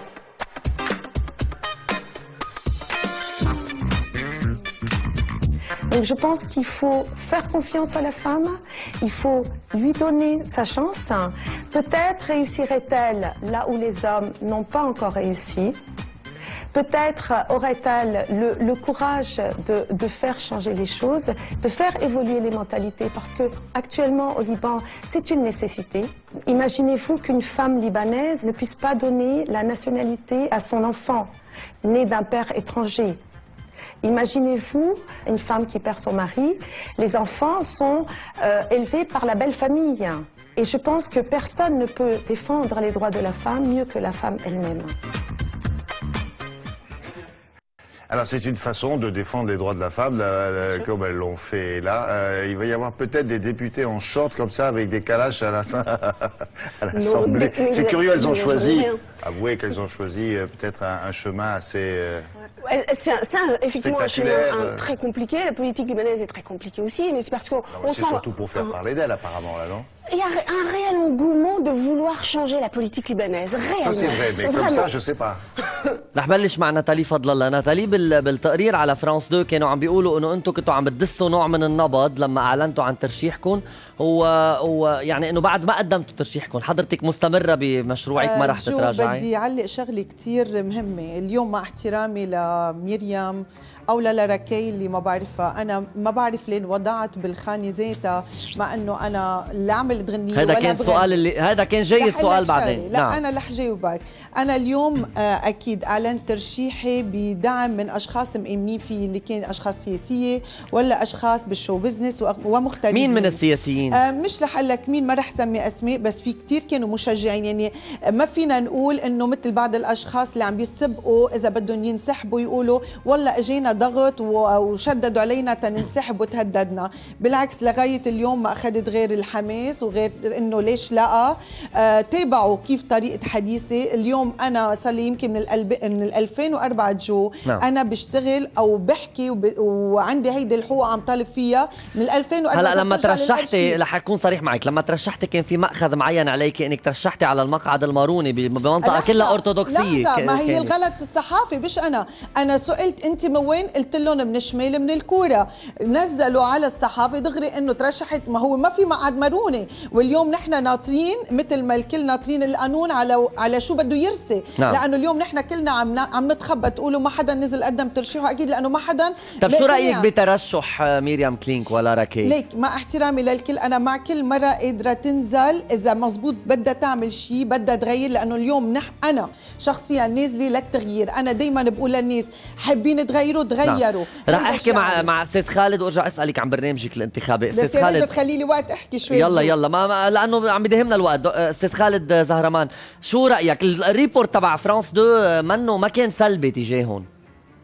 Donc je pense qu'il faut faire confiance à la femme, il faut lui donner sa chance. Peut-être réussirait-elle là où les hommes n'ont pas encore réussi. Peut-être aurait-elle le courage de faire changer les choses, de faire évoluer les mentalités, parce que actuellement au Liban, c'est une nécessité. Imaginez-vous qu'une femme libanaise ne puisse pas donner la nationalité à son enfant, né d'un père étranger. Imaginez-vous une femme qui perd son mari, les enfants sont élevés par la belle famille. Et je pense que personne ne peut défendre les droits de la femme mieux que la femme elle-même. Alors c'est une façon de défendre les droits de la femme, comme elles l'ont fait là. Il va y avoir peut-être des députés en short comme ça, avec des calages à l'Assemblée. C'est curieux, elles ont choisi, avouez qu'elles ont choisi peut-être un chemin assez... C'est effectivement un chemin très compliqué. La politique libanaise est très compliquée aussi, mais c'est parce qu'on sent... C'est surtout pour faire parler d'elle apparemment là, non? Il y a un réel engouement de vouloir changer la politique libanaise, réellement. Ça c'est vrai, mais comme ça je sais pas. رح بلش مع ناتالي فضل الله. ناتالي بالتقرير على فرانس 2 كانوا عم بيقولوا انه انتم كنتوا عم بتدسوا نوع من النبض لما اعلنتوا عن ترشيحكم ويعني انه بعد ما قدمتوا ترشيحكم حضرتك مستمره بمشروعك ما رح تتراجعي. بدي اعلق شغله كثير مهمه اليوم مع احترامي لمريم او لراكي اللي ما بعرفها، انا ما بعرف لين وضعت بالخانه ذاتها مع انه انا لا عملت غنيه هذا كان السؤال اللي هذا كان جاي السؤال بعدين. لا نعم. انا رح جاوبك. انا اليوم اكيد اعلنت ترشيحي بدعم من اشخاص مؤمنين فيه، اللي كان اشخاص سياسيه ولا اشخاص بالشو بزنس ومختلفين. مين من السياسيين؟ مش رح اقول لك مين، ما رح سمي اسماء، بس في كثير كانوا مشجعين. يعني ما فينا نقول انه مثل بعض الاشخاص اللي عم بيسبقوا اذا بدهم ينسحبوا يقولوا والله اجينا ضغط وشددوا علينا تننسحب وتهددنا. بالعكس لغايه اليوم ما اخذت غير الحماس وغير انه ليش لا. تابعوا كيف طريقه حديثي. اليوم انا صار لي يمكن من 2004 جو نعم. انا بشتغل او بحكي وعندي هيدي الحقوق عم طالب فيها من 2004. هلا لما ترشحتي رح اكون صريح معك، لما ترشحتي كان في مأخذ معين عليك انك ترشحتي على المقعد الماروني بمنطقه كلها ارثوذكسيه. لحظه، ما هي الغلط الصحافي مش انا سئلت انت من وين؟ قلت لهم من الشمال من الكوره. نزلوا على الصحافه دغري انه ترشحت، ما هو ما في مقعد ماروني. واليوم نحن ناطرين مثل ما الكل ناطرين القانون على شو بده يرسي نعم. لانه اليوم نحن كلنا عم نتخبى تقولوا ما حدا نزل قدم ترشيحه، اكيد لانه ما حدا. طيب شو رايك بترشح مريم كلينك ولا راكي؟ ليك مع احترامي للكل انا مع كل مره قادره تنزل اذا مزبوط بدها تعمل شيء بدها تغير، لانه اليوم انا شخصيا نازله للتغيير. انا دائما بقول للناس حابين تغيروا تغيروا. رح احكي مع استاذ خالد وارجع اسالك عن برنامجك الانتخابي. استاذ خالد بتخلي لي وقت احكي شوي. يلا ما لانه عم يدهمنا الوقت. استاذ خالد زهرمان، شو رايك الريبورت تبع فرانس 2 منه ما كان سلبي تجاههم؟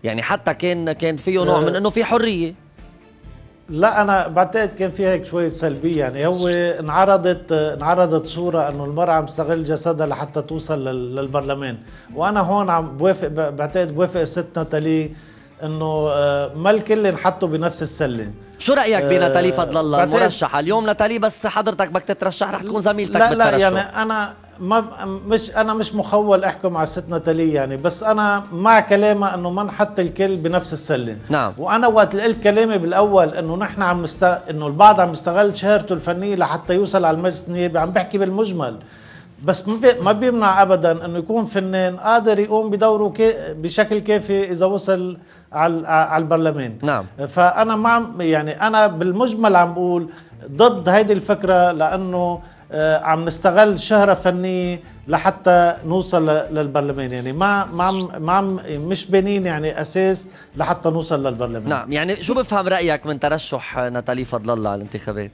يعني حتى كان فيه نوع من انه في حريه. لا انا بعتقد كان في هيك شويه سلبيه، يعني هو انعرضت صوره انه المراه عم تستغل جسدها لحتى توصل للبرلمان، وانا هون عم بوافق، بعتقد بوافق الست ناتالي انه ما الكل انحطوا بنفس السله. شو رايك بناتالي فضل الله المرشحه اليوم؟ ناتالي بس حضرتك بدك تترشح رح تكون زميلتك لا بالترشح. لا يعني انا مش مخول احكم على ست ناتالي يعني، بس انا مع كلامها انه ما نحط الكل بنفس السله. نعم. وانا وقت قلت كلامي بالاول انه نحن انه البعض عم يستغل شهرته الفنيه لحتى يوصل على المجلس النيابي، عم بحكي بالمجمل، بس ما بيمنع ابدا انه يكون فنان قادر يقوم بدوره بشكل كافي اذا وصل على البرلمان. نعم. فانا يعني انا بالمجمل عم بقول ضد هيدي الفكره، لانه عم نستغل شهرة فنية لحتى نوصل للبرلمان، يعني ما مش بنين يعني اساس لحتى نوصل للبرلمان. نعم. يعني شو بفهم رايك من ترشح ناتالي فضل الله على الانتخابات؟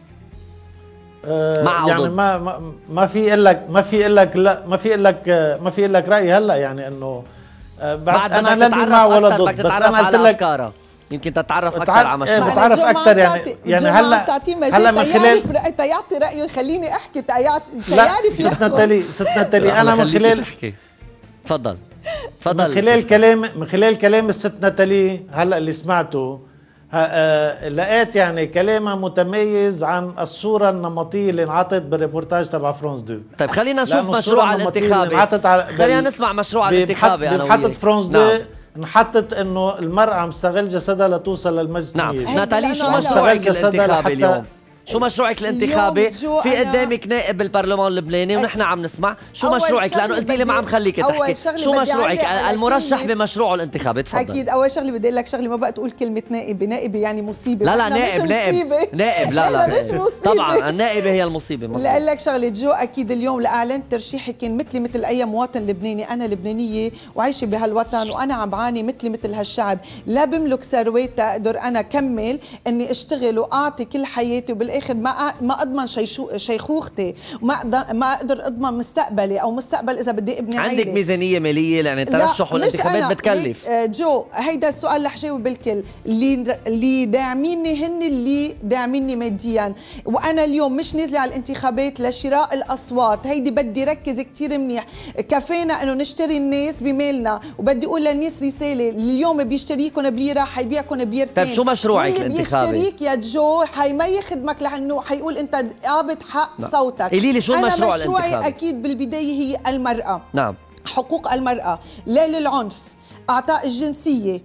يعني ما في لك راي هلا، يعني انه بعد انا لا مع ولا ضد، بس انا قلت لك يمكن تتعرف اكثر على مشروع. بتعرف اكثر يعني هلا من خلال يعطي رايه، خليني احكي لا ست ناتالي انا من خلال تفضل من خلال كلام الست ناتالي هلا اللي سمعته، لقيت يعني كلامها متميز عن الصورة النمطية اللي انعطت بالريبورتاج تبع فرانس 2. طيب خلينا نشوف مشروع الانتخابي، خلينا نسمع مشروع الانتخابي. انا بحطت فرانس 2 انحطت انه المرأة عم تستغل جسدها لتوصل للمجلس. نعم. ناتالي شو مشروعك الانتخابي اليوم؟ شو مشروعك الانتخابي؟ في قدامك نائب بالبرلمان اللبناني ونحن عم نسمع، شو مشروعك؟ لانه قلتي لي ما عم خليك تحكي. شو مشروعك المرشح بمشروعه الانتخابي؟ تفضل. اكيد اول شغله بدي اقول لك شغله، ما بقى تقول كلمه نائبه يعني مصيبه. لا نائب لا مش مصيبة. طبعا النائبه هي المصيبه. لا اقول لك شغله جو، اكيد اليوم لاعلنت ترشيحي كان مثل اي مواطن لبناني، انا لبنانيه وعايشه بهالوطن وانا عم بعاني مثل هالشعب، لا بملك ثروات اقدر انا كمل اني اشتغل واعطي كل حياتي وبالاخر ما اضمن شيخوختي، ما اقدر اضمن مستقبلي او مستقبل اذا بدي ابني عيله. عندك ميزانيه ماليه لان الترشح والانتخابات بتكلف. جو هيدا السؤال رح جاوب بالكل. اللي داعميني هن اللي داعميني ماديا، وانا اليوم مش نازله على الانتخابات لشراء الاصوات، هيدي بدي ركز كثير منيح. كفينا انه نشتري الناس بمالنا، وبدي اقول للناس رساله، اليوم بيشتريكم بليره حيبيعكم بليرتين. طيب شو مشروعك الانتخابي؟ اللي بيشتريك يا جو ما يخدمك لانه حيقول انت قابض حق صوتك. قولي لي شو المشروع الانتخابي؟ انا مشروعي اكيد بالبدايه هي المراه. نعم. حقوق المراه، لا للعنف، اعطاء الجنسيه،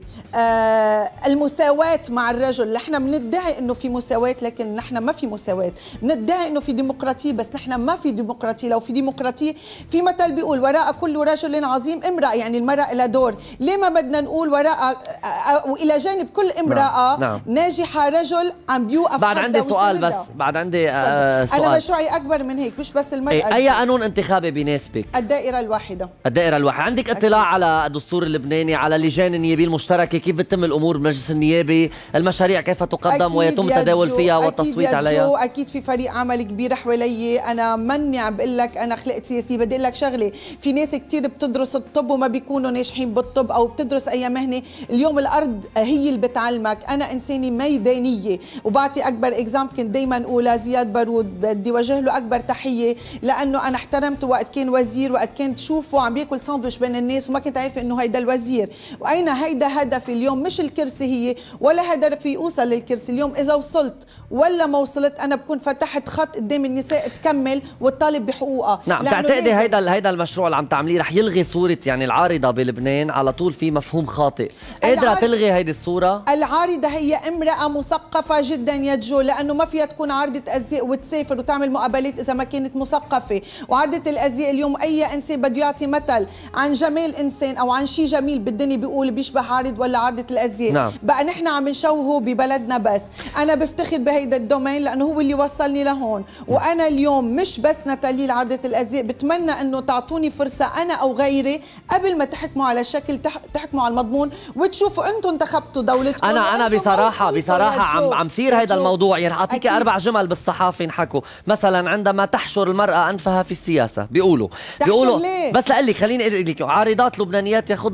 المساواة مع الرجل. نحن بندعي انه في مساواة لكن نحن ما في مساواة، بندعي انه في ديمقراطية بس نحن ما في ديمقراطية. لو في ديمقراطية، في مثل بيقول وراء كل رجل عظيم امرأة، يعني المرأة لها دور. ليه ما بدنا نقول وراء والى جانب كل امرأة ناجحة رجل عم بيوقف؟ بعد عندي سؤال، بس بعد عندي سؤال. انا مشروعي اكبر من هيك، مش بس المرأة. اي قانون انتخابي بيناسبك؟ الدائرة الواحدة. عندك اطلاع على الدستور اللبناني، على لجان النيابية المشتركة، كيف بتتم الامور بالمجلس النيابي، المشاريع كيف تقدم ويتم التداول فيها والتصويت عليها؟ اكيد في فريق عمل كبير حوالي. انا ماني عم بقول لك انا خلقت سياسي، بدي اقول لك شغله، في ناس كثير بتدرس الطب وما بيكونوا ناجحين بالطب، او بتدرس اي مهنه. اليوم الارض هي اللي بتعلمك. انا انسانه ميدانيه، وبعطي اكبر اكزامبل كنت دائما اقولها زياد بارود، بدي وجه له اكبر تحيه، لانه انا احترمته وقت كان وزير، وقت كنت شوفه عم بياكل ساندويش بين الناس وما كنت عارفه انه هيدا الوزير. واين هيدا هدفي اليوم؟ مش الكرسي هي ولا هدفي اوصل للكرسي. اليوم اذا وصلت ولا ما وصلت، انا بكون فتحت خط قدام النساء تكمل وتطالب بحقوقها. نعم. بتعتقدي هيدا المشروع اللي عم تعمليه رح يلغي صوره يعني العارضه بلبنان؟ على طول في مفهوم خاطئ، قادره تلغي هيدي الصوره؟ العارضه هي امراه مثقفه جدا يا جو، لانه ما فيها تكون عارضه ازياء وتسافر وتعمل مقابلات اذا ما كانت مثقفه. وعارضه الازياء اليوم اي انسان بده يعطي مثل عن جمال انسان او عن شيء جميل بالدنيا بيقول بيشبه عارض ولا عارضه الازياء. نعم. بقى نحن عم نشوهه ببلدنا. بس انا بفتخر بهيدا الدومين لانه هو اللي وصلني لهون. وانا اليوم مش بس ناتالي عارضه الازياء، بتمنى انه تعطوني فرصه انا او غيري قبل ما تحكموا على الشكل، تحكموا على المضمون وتشوفوا انتم انتخبتوا دولتكم. انا بصراحه عم ثير هيدا الموضوع. يعني اعطيكي 4 جمل بالصحافه انحكوا، مثلا عندما تحشر المراه انفها في السياسه بيقولوا ليه؟ بس لقلك خليني اقول لك، عارضات لبنانيات ياخذن الانتخابات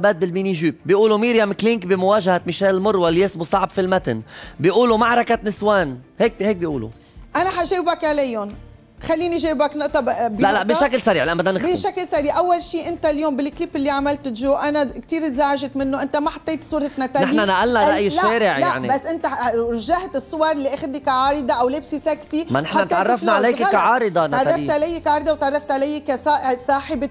الانتخابات بالميني جيب. بيقولوا ميريام كلينك بمواجهة ميشيل مروه اللي اسمه صعب في المتن. بيقولوا معركة نسوان. هيك بيقولوا. انا حجاوبك عليهم. خليني جاوبك نقطة لا بشكل سريع لأن بدنا نختم. بشكل سريع. أول شيء أنت اليوم بالكليب اللي عملته جو أنا كثير تزعجت منه، أنت ما حطيت صورة ناتالي. نحن نقلنا رأي الشارع لا يعني. بس أنت رجعت الصور اللي أخذي كعارضة أو لبسي سكسي. ما نحن تعرفنا عليك كعارضة ناتالي. تعرفت علي كعارضة وتعرفت علي كصاحبة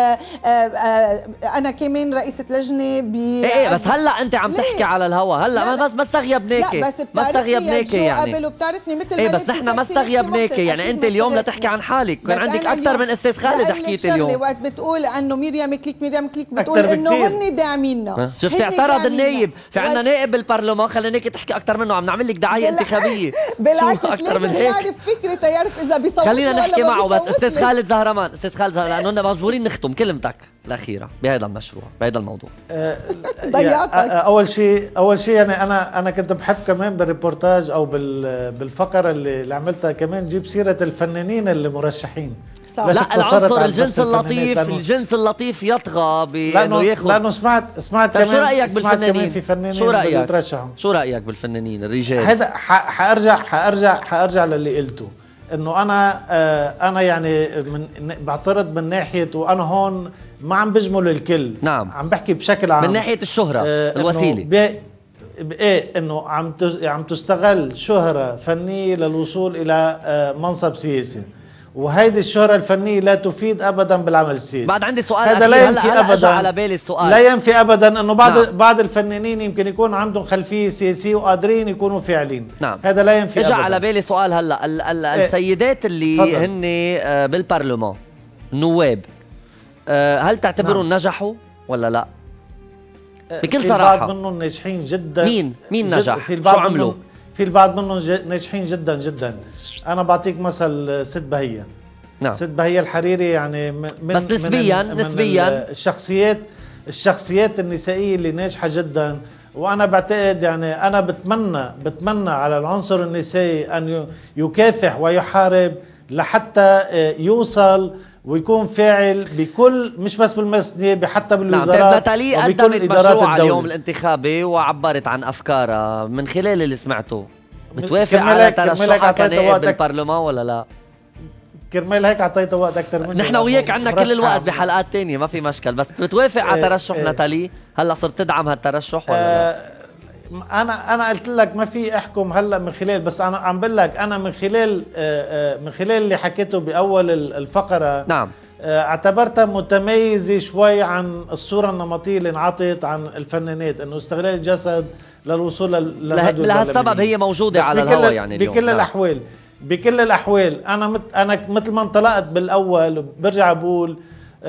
أنا كمان رئيسة لجنة إيه بس هلا أنت عم تحكي على الهوا هلا ما استغيبناكي. لا بس ما استغيبناكي يعني. قبل وبتعرفني مثل إيه بس نحن ما استغيبناكي يعني. أنت اليوم لا تحكي عن حالك. كان عندك اكثر من استاذ خالد حكيت اليوم. وقت بتقول انه ميريام كليك بتقول انه هن داعميننا. شفتي اعترض النايب. في عندنا نائب بالبرلمان خليناك تحكي اكثر منه. عم نعمل لك دعايه انتخابيه. بالعكس اكثر من هيك يعرف فكرته يعرف اذا بيصوت. خلينا نحكي معه بس استاذ خالد زهرمان. استاذ خالد زهرمان لانه مجبورين نختم كلمتك الاخيره بهذا المشروع بهذا الموضوع. ضيعتك. اول شيء يعني انا كنت بحب كمان بالريبورتاج او بالفقره اللي عملتها كمان جيب سيره الفنانين اللي مرشحين. لا العنصر الجنس اللطيف يطغى بانه ياخذ. لانه سمعت كمان. شو رايك بالفنانين؟ في فنانين بيترشحوا. شو رايك بالفنانين الرجال؟ هذا حارجع للي قلته انه انا يعني بعترض من ناحيه وانا هون ما عم بجمل الكل. نعم عم بحكي بشكل عام من ناحيه الشهره الوسيله. ايه انه عم تستغل شهره فنيه للوصول الى منصب سياسي، وهيدي الشهرة الفنية لا تفيد ابدا بالعمل السياسي. بعد عندي سؤال هذا لا ينفي ابدا على بالي السؤال. لا ينفي ابدا انه بعض الفنانين يمكن يكون عندهم خلفية سياسية وقادرين يكونوا فاعلين. نعم. هذا لا ينفي ابدا. اجى على بالي سؤال هلا السيدات اللي فضل. هن بالبرلمان نواب هل تعتبرهم نجحوا ولا لا؟ بكل صراحة. في البعض منهم ناجحين جدا. مين نجح؟ شو عملوا؟ في البعض منهم ناجحين جدا جدا. انا بعطيك مثل ست بهية. نعم. ست بهية الحريري يعني بس نسبيا من الشخصيات النسائية اللي ناجحة جدا. وانا بعتقد يعني انا بتمنى على العنصر النسائي ان يكافح ويحارب لحتى يوصل ويكون فاعل بكل مش بس بالمجلس النيابي حتى بالوزارات. نعم. ناتالي قدمت مشروع اليوم الانتخابي وعبرت عن افكارها من خلال اللي سمعته. بتوافق على ترشحها كنائب بالبرلمان ولا لا؟ كرمال هيك اعطيتها وقت اكثر منه. نحن وياك عندنا كل الوقت بحلقات ثانيه ما في مشكل. بس بتوافق على ترشح ناتالي؟ هلا صرت تدعم هالترشح ولا لا؟ انا قلت لك ما في احكم هلا من خلال، بس انا عم بقول لك انا من خلال اللي حكيته باول الفقره. نعم. اعتبرتها متميزه شوي عن الصوره النمطيه اللي انعطت عن الفنانات انه استغلال الجسد للوصول لهالسبب هي موجوده على الهواء يعني اليوم. بكل الاحوال انا مثل ما انطلقت بالاول برجع بقول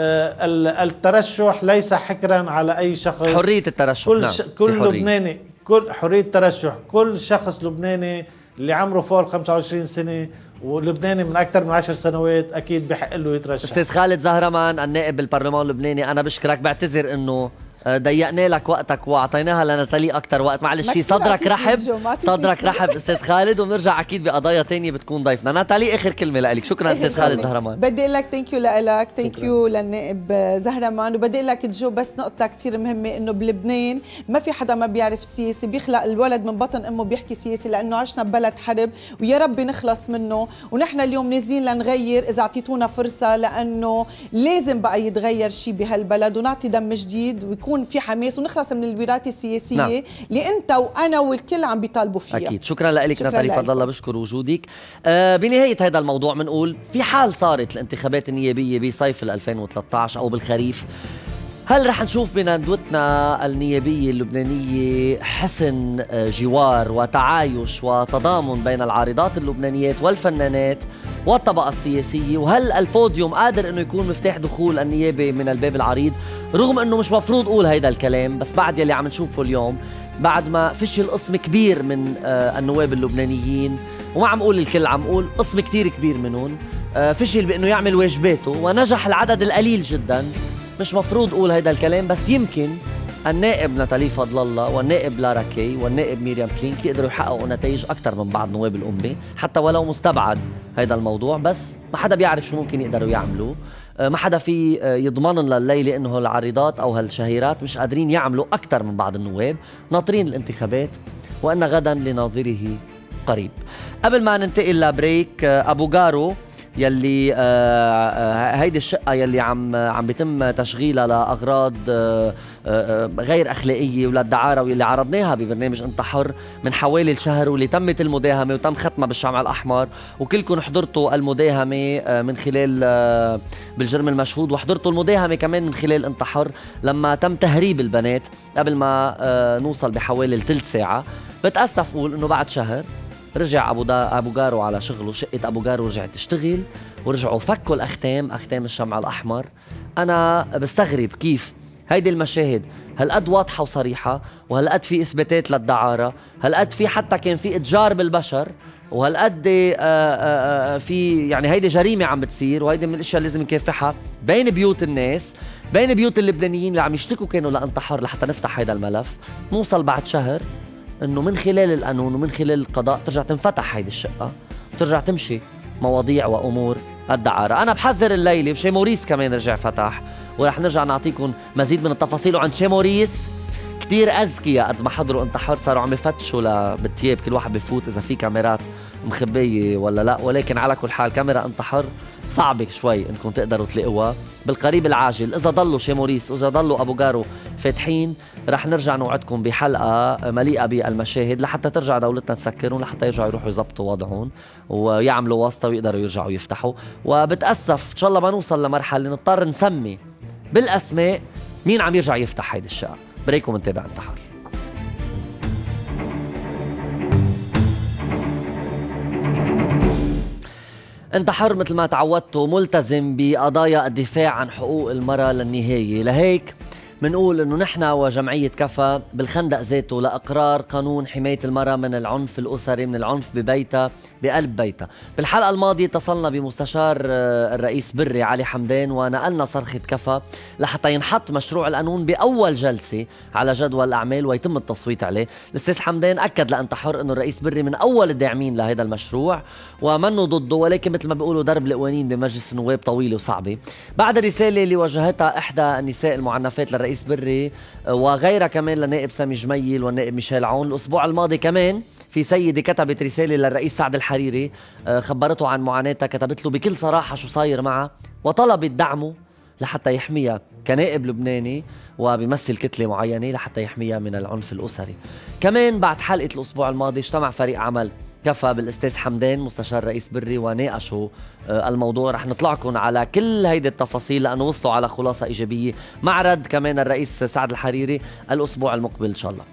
الترشح ليس حكرا على اي شخص. حريه الترشح. كل لبناني حريه الترشح. كل شخص لبناني اللي عمره فوق 25 سنه ولبناني من اكثر من 10 سنوات اكيد بحق له يترشح. استاذ خالد زهرمان النائب بالبرلمان اللبناني انا بشكرك. بعتذر انه ضيقنا لك وقتك واعطيناها لناتالي اكثر وقت. معلش شي صدرك رحب استاذ خالد. وبنرجع اكيد بقضايا ثانيه بتكون ضيفنا. ناتالي اخر كلمه لك. شكرا استاذ خالد زهرمان. بدي اقول لك ثانك يو لك ثانك يو للنائب زهرمان. وبدي اقول لك جو بس نقطه كثير مهمه انه بلبنان ما في حدا ما بيعرف سياسي بيخلق الولد من بطن امه بيحكي سياسي لانه عشنا ببلد حرب ويا ربي نخلص منه. ونحن اليوم نازلين لنغير اذا اعطيتونا فرصه لانه لازم بقى يتغير شيء بهالبلد ونعطي دم جديد ويكون في حماس ونخلص من الوراثه السياسيه. نعم. اللي انت وانا والكل عم بيطالبوا فيها. اكيد. شكرا لك ناتالي فضل الله. بشكر وجودك. بنهايه هذا الموضوع بنقول في حال صارت الانتخابات النيابيه بصيف 2013 او بالخريف، هل رح نشوف بندوتنا النيابيه اللبنانيه حسن جوار وتعايش وتضامن بين العارضات اللبنانيات والفنانات والطبقه السياسيه؟ وهل البوديوم قادر انه يكون مفتاح دخول النيابه من الباب العريض؟ رغم انه مش مفروض اقول هيدا الكلام، بس بعد يلي عم نشوفه اليوم، بعد ما فشل قسم كبير من النواب اللبنانيين، وما عم اقول الكل، عم اقول قسم كتير كبير منهم فشل بانه يعمل واجباته ونجح العدد القليل جدا. مش مفروض اقول هيدا الكلام، بس يمكن النائب ناتالي فضل الله والنائب لارا كي والنائب ميريام كلينك يقدروا يحققوا نتائج اكثر من بعض نواب الامه، حتى ولو مستبعد هيدا الموضوع، بس ما حدا بيعرف شو ممكن يقدروا يعملوا. ما حدا في يضمن لنا الليلة انه هالعريضات او هالشهيرات مش قادرين يعملوا اكثر من بعض النواب، ناطرين الانتخابات وان غدا لناظره قريب. قبل ما ننتقل لبريك، ابو جارو يلي هيدي الشقة يلي عم بيتم تشغيلها لأغراض غير أخلاقية وللدعارة، واللي عرضناها ببرنامج أنت حر من حوالي الشهر، واللي تمت المداهمة وتم ختمها بالشمع الأحمر، وكلكم حضرتوا المداهمة من خلال بالجرم المشهود، وحضرتوا المداهمة كمان من خلال أنت حر لما تم تهريب البنات قبل ما نوصل بحوالي 3 ساعة. بتأسف أقول إنه بعد شهر رجع أبو جارو على شغله، شقة أبو جارو رجعت تشتغل، ورجعوا فكوا الأختام، أختام الشمع الأحمر. أنا بستغرب كيف هيدي المشاهد هالقد واضحة وصريحة، وهالقد في إثباتات للدعارة، هالقد في حتى كان في إتجار بالبشر، وهالقد في يعني هيدي جريمة عم بتصير، وهيدي من الأشياء اللي لازم نكافحها بين بيوت الناس، بين بيوت اللبنانيين اللي عم يشتكوا كانوا لانتحار لحتى نفتح هيدا الملف. نوصل بعد شهر انه من خلال القانون ومن خلال القضاء ترجع تنفتح هيدي الشقة وترجع تمشي مواضيع وامور الدعارة. انا بحذر الليلة وشي موريس كمان رجع فتح، ورح نرجع نعطيكم مزيد من التفاصيل. وعند شي موريس كتير اذكياء قد ما حضروا انتحار صاروا عم يفتشوا بالتياب، كل واحد بفوت اذا في كاميرات مخبية ولا لا، ولكن على كل حال كاميرا انتحار صعبة شوي انكم تقدروا تلاقوها بالقريب العاجل. اذا ضلوا شي موريس واذا ضلوا ابو جارو فاتحين رح نرجع نوعدكم بحلقة مليئة بالمشاهد لحتى ترجع دولتنا تسكرهم، لحتى يرجعوا يروحوا يزبطوا وضعهم ويعملوا واسطة ويقدروا يرجعوا يفتحوا. وبتأسف ان شاء الله ما نوصل لمرحلة نضطر نسمي بالاسماء مين عم يرجع يفتح هيدي الشقة. بريكم نتابع انتحار. انتحار مثل ما تعودتوا ملتزم بقضايا الدفاع عن حقوق المرأة للنهاية، لهيك منقول انه نحن وجمعية كفا بالخندق ذاته لإقرار قانون حماية المرأة من العنف الأسري، من العنف ببيتها بقلب بيتها. بالحلقة الماضية اتصلنا بمستشار الرئيس بري علي حمدان ونقلنا صرخة كفا لحتى ينحط مشروع القانون بأول جلسة على جدول الأعمال ويتم التصويت عليه. الأستاذ حمدان أكد لأنتحر انه الرئيس بري من أول الداعمين لهذا المشروع ومنه ضده، ولكن مثل ما بيقولوا درب القوانين بمجلس النواب طويلة وصعبة. بعد الرسالة اللي وجهتها إحدى النساء المعنفات للرئيس بري وغيرها كمان للنائب سامي جميل والنائب ميشيل عون، الأسبوع الماضي كمان في سيدة كتبت رسالة للرئيس سعد الحريري خبرته عن معاناتها، كتبت له بكل صراحة شو صاير معها وطلبت دعمه لحتى يحميها كنائب لبناني وبيمثل كتلة معينة لحتى يحميها من العنف الأسري. كمان بعد حلقة الأسبوع الماضي اجتمع فريق عمل كفى بالاستاذ حمدان مستشار رئيس بري وناقشوا الموضوع. رح نطلعكم على كل هيدي التفاصيل لأنه وصلوا على خلاصة إيجابية مع رد كمان الرئيس سعد الحريري الأسبوع المقبل إن شاء الله.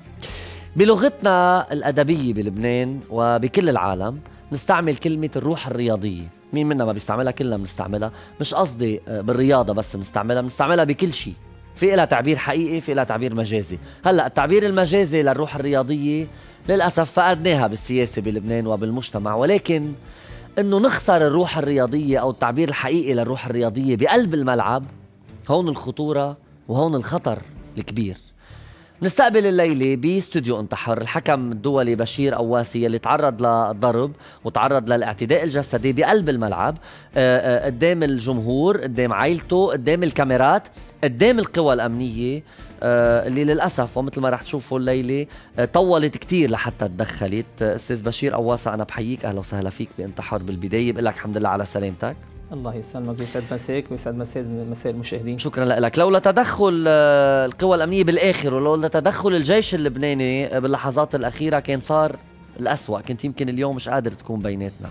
بلغتنا الأدبية بلبنان وبكل العالم نستعمل كلمة الروح الرياضية. مين منا ما بيستعملها؟ كلنا بنستعملها، مش قصدي بالرياضة بس بنستعملها بكل شيء. في إلها تعبير حقيقي، في إلها تعبير مجازي. هلأ التعبير المجازي للروح الرياضية للأسف فقدناها بالسياسة بلبنان وبالمجتمع، ولكن إنه نخسر الروح الرياضية أو التعبير الحقيقي للروح الرياضية بقلب الملعب، هون الخطورة وهون الخطر الكبير. نستقبل الليلة باستوديو انتحر الحكم الدولي بشير قواسي اللي تعرض للضرب وتعرض للاعتداء الجسدي بقلب الملعب قدام الجمهور، قدام عائلته، قدام الكاميرات، قدام القوى الأمنية اللي للأسف ومثل ما رح تشوفوا الليلة طولت كتير لحتى تدخلت. أستاذ بشير قواسة أنا بحييك، أهلا وسهلا فيك بانتحار بالبداية، بقول لك الحمد لله على سلامتك. الله يسلمك ويسعد مساك ويسعد مساء المشاهدين. شكرا لك. لولا تدخل القوى الأمنية بالآخر ولولا تدخل الجيش اللبناني باللحظات الأخيرة كان صار الأسوأ، كنت يمكن اليوم مش قادر تكون بيناتنا.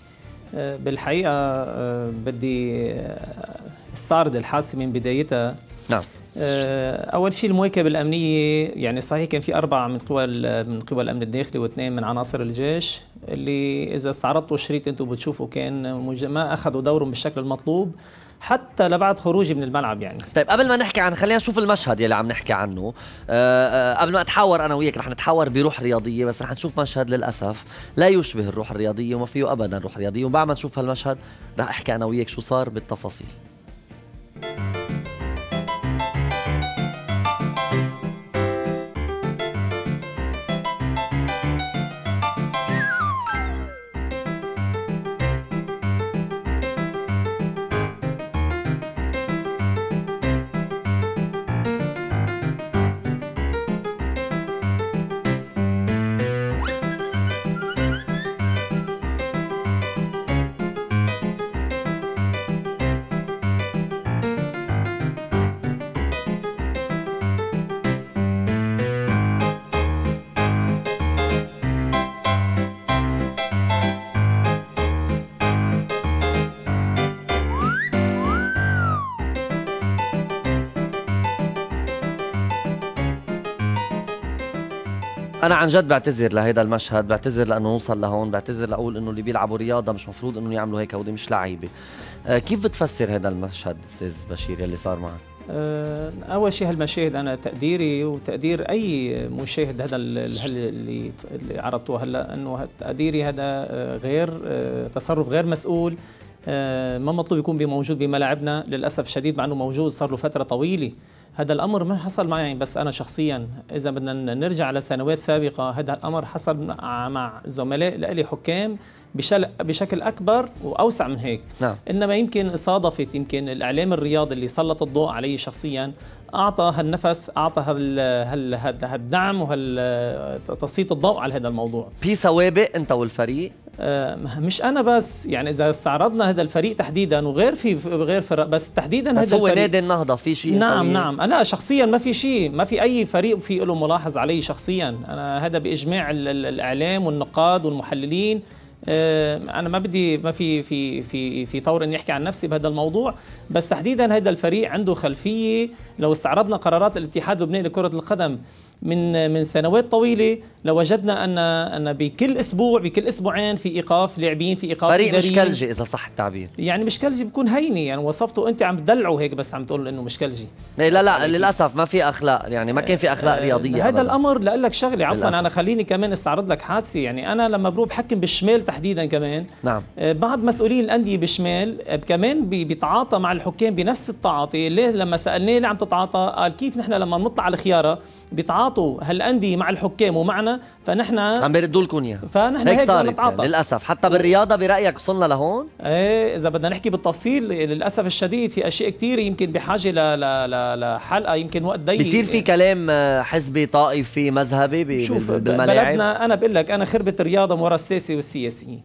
بالحقيقة بدي استعرض الحادثة من بدايتها. نعم. أول شيء المواكبة الأمنية، يعني صحيح كان في 4 من قوى الأمن الداخلي و2 من عناصر الجيش اللي إذا استعرضتوا الشريط أنتم بتشوفوا كان ما أخذوا دورهم بالشكل المطلوب حتى لبعد خروجي من الملعب يعني. طيب قبل ما نحكي عن خلينا نشوف المشهد يلي عم نحكي عنه. قبل ما اتحاور انا وياك رح نتحاور بروح رياضيه، بس رح نشوف مشهد للاسف لا يشبه الروح الرياضيه وما فيه ابدا روح رياضيه، وبعد ما نشوف هالمشهد رح احكي انا وياك شو صار بالتفاصيل. انا عن جد بعتذر لهيدا المشهد، بعتذر لانه نوصل لهون، بعتذر لاقول انه اللي بيلعبوا رياضه مش مفروض انه يعملوا هيك، ودي مش لعيبه. كيف بتفسر هذا المشهد استاذ بشير يلي صار معك؟ اول شيء هالمشاهد انا تقديري وتقدير اي مشاهد هذا اللي عرضتوه هلا، انه تقديري هذا غير تصرف غير مسؤول، ما مطلوب يكون موجود بملاعبنا للاسف الشديد، مع انه موجود صار له فتره طويله. هذا الامر ما حصل معي بس انا شخصيا، اذا بدنا نرجع لسنوات سابقه هذا الامر حصل مع زملاء لي حكام بشكل اكبر واوسع من هيك. نعم. انما يمكن صادفت، يمكن الاعلام الرياضي اللي سلط الضوء علي شخصيا اعطى هالنفس، اعطى هالدعم وهالتسليط الضوء على هذا الموضوع. في سوابق انت والفريق؟ مش انا بس، يعني اذا استعرضنا هذا الفريق تحديدا وغير في غير فرق، بس تحديدا هذا الفريق. بس هو نادي النهضه في شيء؟ نعم انا شخصيا ما في شيء، ما في اي فريق في له ملاحظ علي شخصيا، انا هذا باجماع الاعلام والنقاد والمحللين. انا ما بدي، ما في طور اني احكي عن نفسي بهذا الموضوع، بس تحديدا هذا الفريق عنده خلفيه. لو استعرضنا قرارات الاتحاد اللبناني لكره القدم من سنوات طويله لوجدنا ان بكل اسبوع بكل اسبوعين في ايقاف لاعبين، في ايقاف فريق مشكلجي اذا صح التعبير. يعني مشكلجي بكون هيني، يعني وصفته انت عم تدلعه هيك بس عم تقول انه مشكلجي. لا للاسف ما في اخلاق، يعني ما كان في اخلاق رياضيه. هذا الامر لاقول لك شغله عفوا للأسف. انا خليني كمان استعرض لك حادثه، يعني انا لما بروح بحكم بالشمال تحديدا كمان. نعم. بعض مسؤولين الانديه بالشمال كمان بيتعاطى مع الحكام بنفس التعاطي. ليه لما سالناه ليه عم تتعاطى؟ قال كيف نحن لما بنطلع على الخياره بيتعاطوا هالانديه مع الحكام ومعنا، فنحن عم بيردوا لكم اياها، فنحن هيك صارت يعني للاسف. حتى بالرياضه برايك وصلنا لهون؟ ايه اذا بدنا نحكي بالتفصيل للاسف الشديد في اشياء كثيره يمكن بحاجه لحلقه يمكن وقت ضيق. بيصير في كلام حزبي طائفي مذهبي بالملاعب؟ بلدنا انا بقول لك انا خربت الرياضه من وراء الساسه والسياسيين،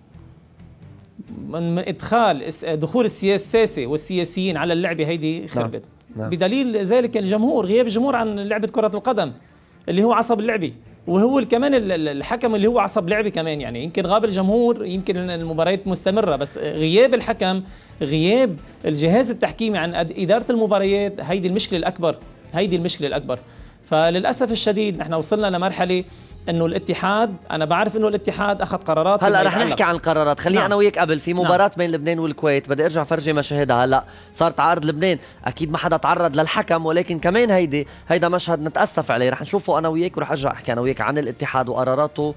من دخول الساسه والسياسيين على اللعبه هيدي خربت. نعم. بدليل ذلك الجمهور، غياب الجمهور عن لعبه كره القدم اللي هو عصب اللعبه، وهو كمان الحكم اللي هو عصب لعبه كمان. يعني يمكن غاب الجمهور، يمكن المباريات مستمره، بس غياب الحكم، غياب الجهاز التحكيمي عن اداره المباريات، هيدي المشكله الاكبر. فللاسف الشديد نحن وصلنا لمرحله انه الاتحاد، انا بعرف انه الاتحاد اخذ قرارات. هلا رح نحكي عن القرارات، خليني انا وياك قبل في مباراه نعم. بين لبنان والكويت، بدي ارجع فرجي مشاهدها. هلا صارت عارض لبنان، اكيد ما حدا تعرض للحكم، ولكن كمان هيدا مشهد نتاسف عليه، رح نشوفه انا وياك ورح ارجع احكي انا وياك عن الاتحاد وقراراته.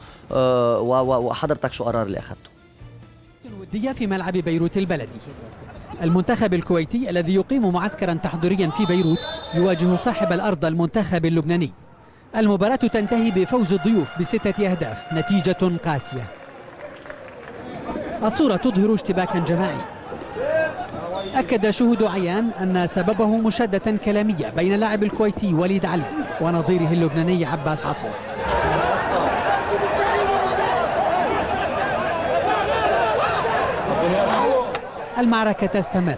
وحضرتك شو قرار اللي اخذته؟ ودية في ملعب بيروت البلدي. المنتخب الكويتي الذي يقيم معسكرا تحضيريا في بيروت يواجه صاحب الأرض المنتخب اللبناني. المباراة تنتهي بفوز الضيوف ب6 أهداف، نتيجة قاسية. الصورة تظهر اشتباكا جماعي أكد شهود عيان أن سببه مشادة كلامية بين اللاعب الكويتي وليد علي ونظيره اللبناني عباس عطوة. المعركة تستمر.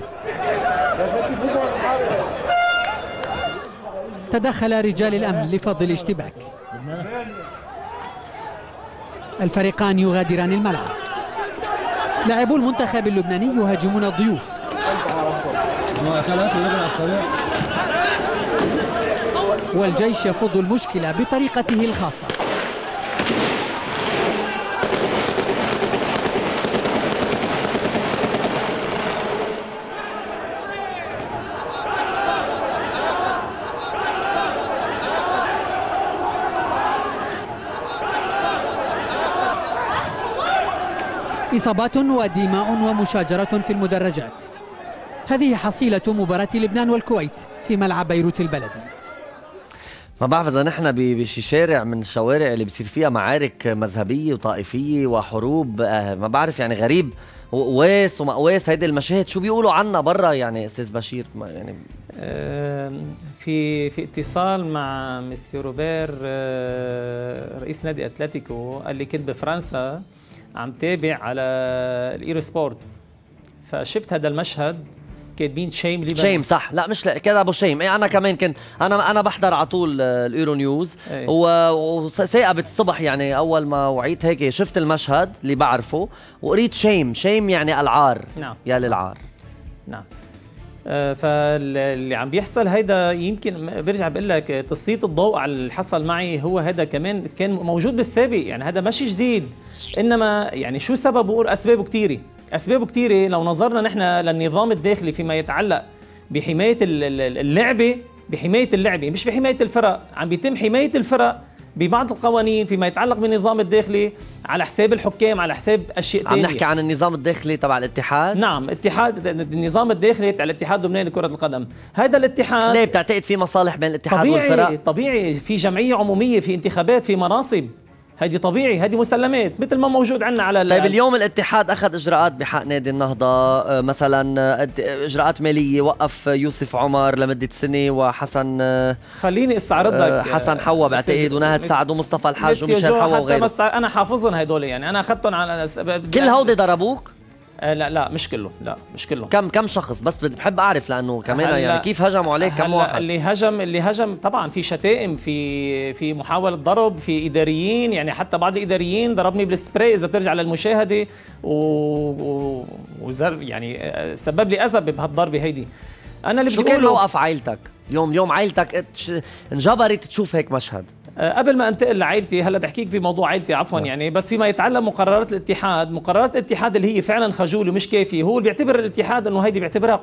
تدخل رجال الأمن لفض الاشتباك. الفريقان يغادران الملعب. لاعبو المنتخب اللبناني يهاجمون الضيوف. والجيش يفض المشكلة بطريقته الخاصة. إصابات ودماء ومشاجرة في المدرجات. هذه حصيلة مباراة لبنان والكويت في ملعب بيروت البلدي. ما بعرف إذا نحن بشي شارع من الشوارع اللي بصير فيها معارك مذهبية وطائفية وحروب، ما بعرف يعني غريب. وقواس ومقواس، هيدي المشاهد شو بيقولوا عنا برا يعني أستاذ بشير؟ يعني في اتصال مع مسيو روبير رئيس نادي أتلتيكو، قال لي كنت بفرنسا عم تابع على الايرو سبورت، فشفت هذا المشهد كاتبين شيم ليبانون. شيم صح، لا مش كذا ابو شيم. انا كمان كنت انا بحضر على طول الايرو نيوز، وثاقبت الصبح يعني اول ما وعيت هيك شفت المشهد اللي بعرفه وقريت شيم يعني العار. نعم. يا للعار. نعم. فاللي عم بيحصل هيدا يمكن برجع بقول لك تسليط الضوء على اللي حصل معي، هو هذا كمان كان موجود بالسابق، يعني هذا ماشي جديد، انما يعني شو سببه؟ اسبابه كثيره، اسبابه كثيره. لو نظرنا نحن للنظام الداخلي فيما يتعلق بحمايه اللعبه، بحمايه اللعبه مش بحمايه الفرق، عم بيتم حمايه الفرق ببعض القوانين فيما يتعلق بالنظام الداخلي على حساب الحكام، على حساب اشياء ثانيه. عم نحكي عن النظام الداخلي تبع الاتحاد؟ نعم، النظام الداخلي تبع الاتحاد اللبناني لكرة القدم. هذا الاتحاد ليه بتعتقد في مصالح بين الاتحاد والفرق؟ طبيعي، في جمعية عمومية، في انتخابات، في مناصب، هذه طبيعي، هذه مسلمات مثل ما موجود عندنا على طيب اليوم الاتحاد اخذ اجراءات بحق نادي النهضه، مثلا اجراءات ماليه، وقف يوسف عمر لمده سنه، وحسن خليني استعرض لك حسن حوا بعتقد، ونهد سعد ومصطفى الحاج وميشيل حوا وغيره. انا حافظهم هدول، يعني انا اخذتهم على كل هودي ضربوك؟ لا مش كله، لا مش كله. كم شخص؟ بس بحب اعرف لانه كمان يعني كيف هجموا عليك كم واحد؟ اللي هجم طبعا في شتائم، في محاولة ضرب، في اداريين، يعني حتى بعض الاداريين ضربني بالسبراي اذا بترجع للمشاهدة وزر يعني سبب لي اذى بهالضربة هيدي. انا اللي شو كان موقف عائلتك؟ اليوم عائلتك انجبرت تشوف هيك مشهد؟ قبل ما انتقل لعائلتي، هلا بحكيك في موضوع عائلتي عفوا يعني، بس فيما يتعلق مقررات الاتحاد اللي هي فعلا خجوله مش كافيه، هو اللي بيعتبر الاتحاد انه هيدي بيعتبرها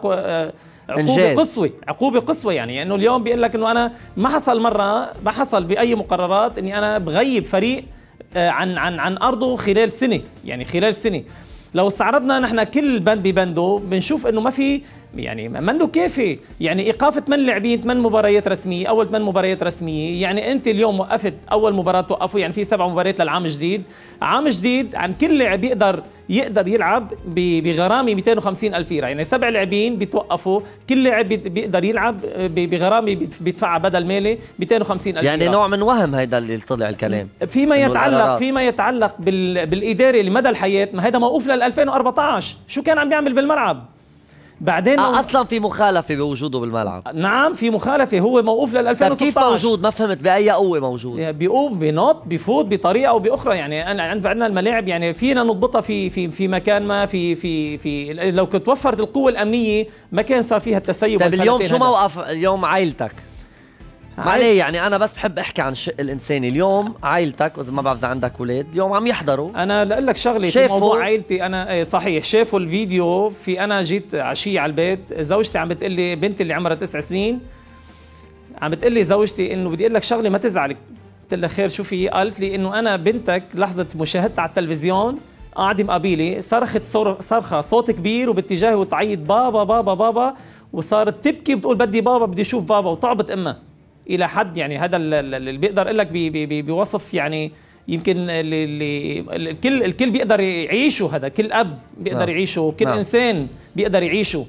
عقوبه قصوى يعني انه اليوم بيقول لك انه انا ما حصل باي مقررات اني انا بغيب فريق عن ارضه خلال سنه، يعني خلال سنه. لو استعرضنا نحن كل بند ببنده بنشوف انه ما في يعني منه كافي، يعني ايقاف 8 لاعبين 8 مباريات رسميه، اول 8 مباريات رسميه، يعني انت اليوم وقفت اول مباراه توقفوا، يعني في 7 مباريات للعام الجديد، عام جديد عن كل لاعب يقدر يلعب بغرامه 250,000 ليره، يعني 7 لاعبين بيتوقفوا، كل لاعب بيقدر يلعب بغرامه بيدفعها بدل مالي 250,000 يعني ليره. نوع من وهم هيدا اللي طلع الكلام. فيما يتعلق بالاداري لمدى الحياه، ما هذا موقوف لل 2014، شو كان عم بيعمل بالملعب؟ بعدين اصلا في مخالفه بوجوده بالملعب. نعم في مخالفه، هو موقوف لل 2016. كيف موجود؟ ما فهمت باي قوه موجود؟ بيقوم بينط بيفوت بطريقه او باخرى، يعني انا عندنا الملاعب يعني فينا نضبطها في مكان ما في لو كنت وفرت القوه الامنيه ما كان صار فيها التسيب. طيب اليوم شو موقف اليوم عائلتك؟ عليه يعني انا بس بحب احكي عن الشق الانساني. اليوم عائلتك واذا ما بعرف اذا عندك اولاد اليوم عم يحضروا. انا لاقول لك شغله في موضوع عائلتي، انا صحيح شافوا الفيديو. في انا جيت عشيه على البيت، زوجتي عم بتقول لي، بنتي اللي عمرها 9 سنين عم بتقول لي زوجتي انه بدي اقول لك شغله ما تزعلك. قلت لها خير شو في؟ قالت لي انه انا بنتك لحظه مشاهدتها على التلفزيون قاعده مقابلي صرخت صرخه صوت كبير وباتجاهي وتعيط بابا بابا بابا، وصارت تبكي وبتقول بدي بابا بدي اشوف بابا، وتعبط امها الى حد يعني هذا اللي بيقدر اقول لك بوصف يعني يمكن الكل بيقدر يعيشه، هذا كل اب بيقدر يعيشه، كل انسان بيقدر يعيشه.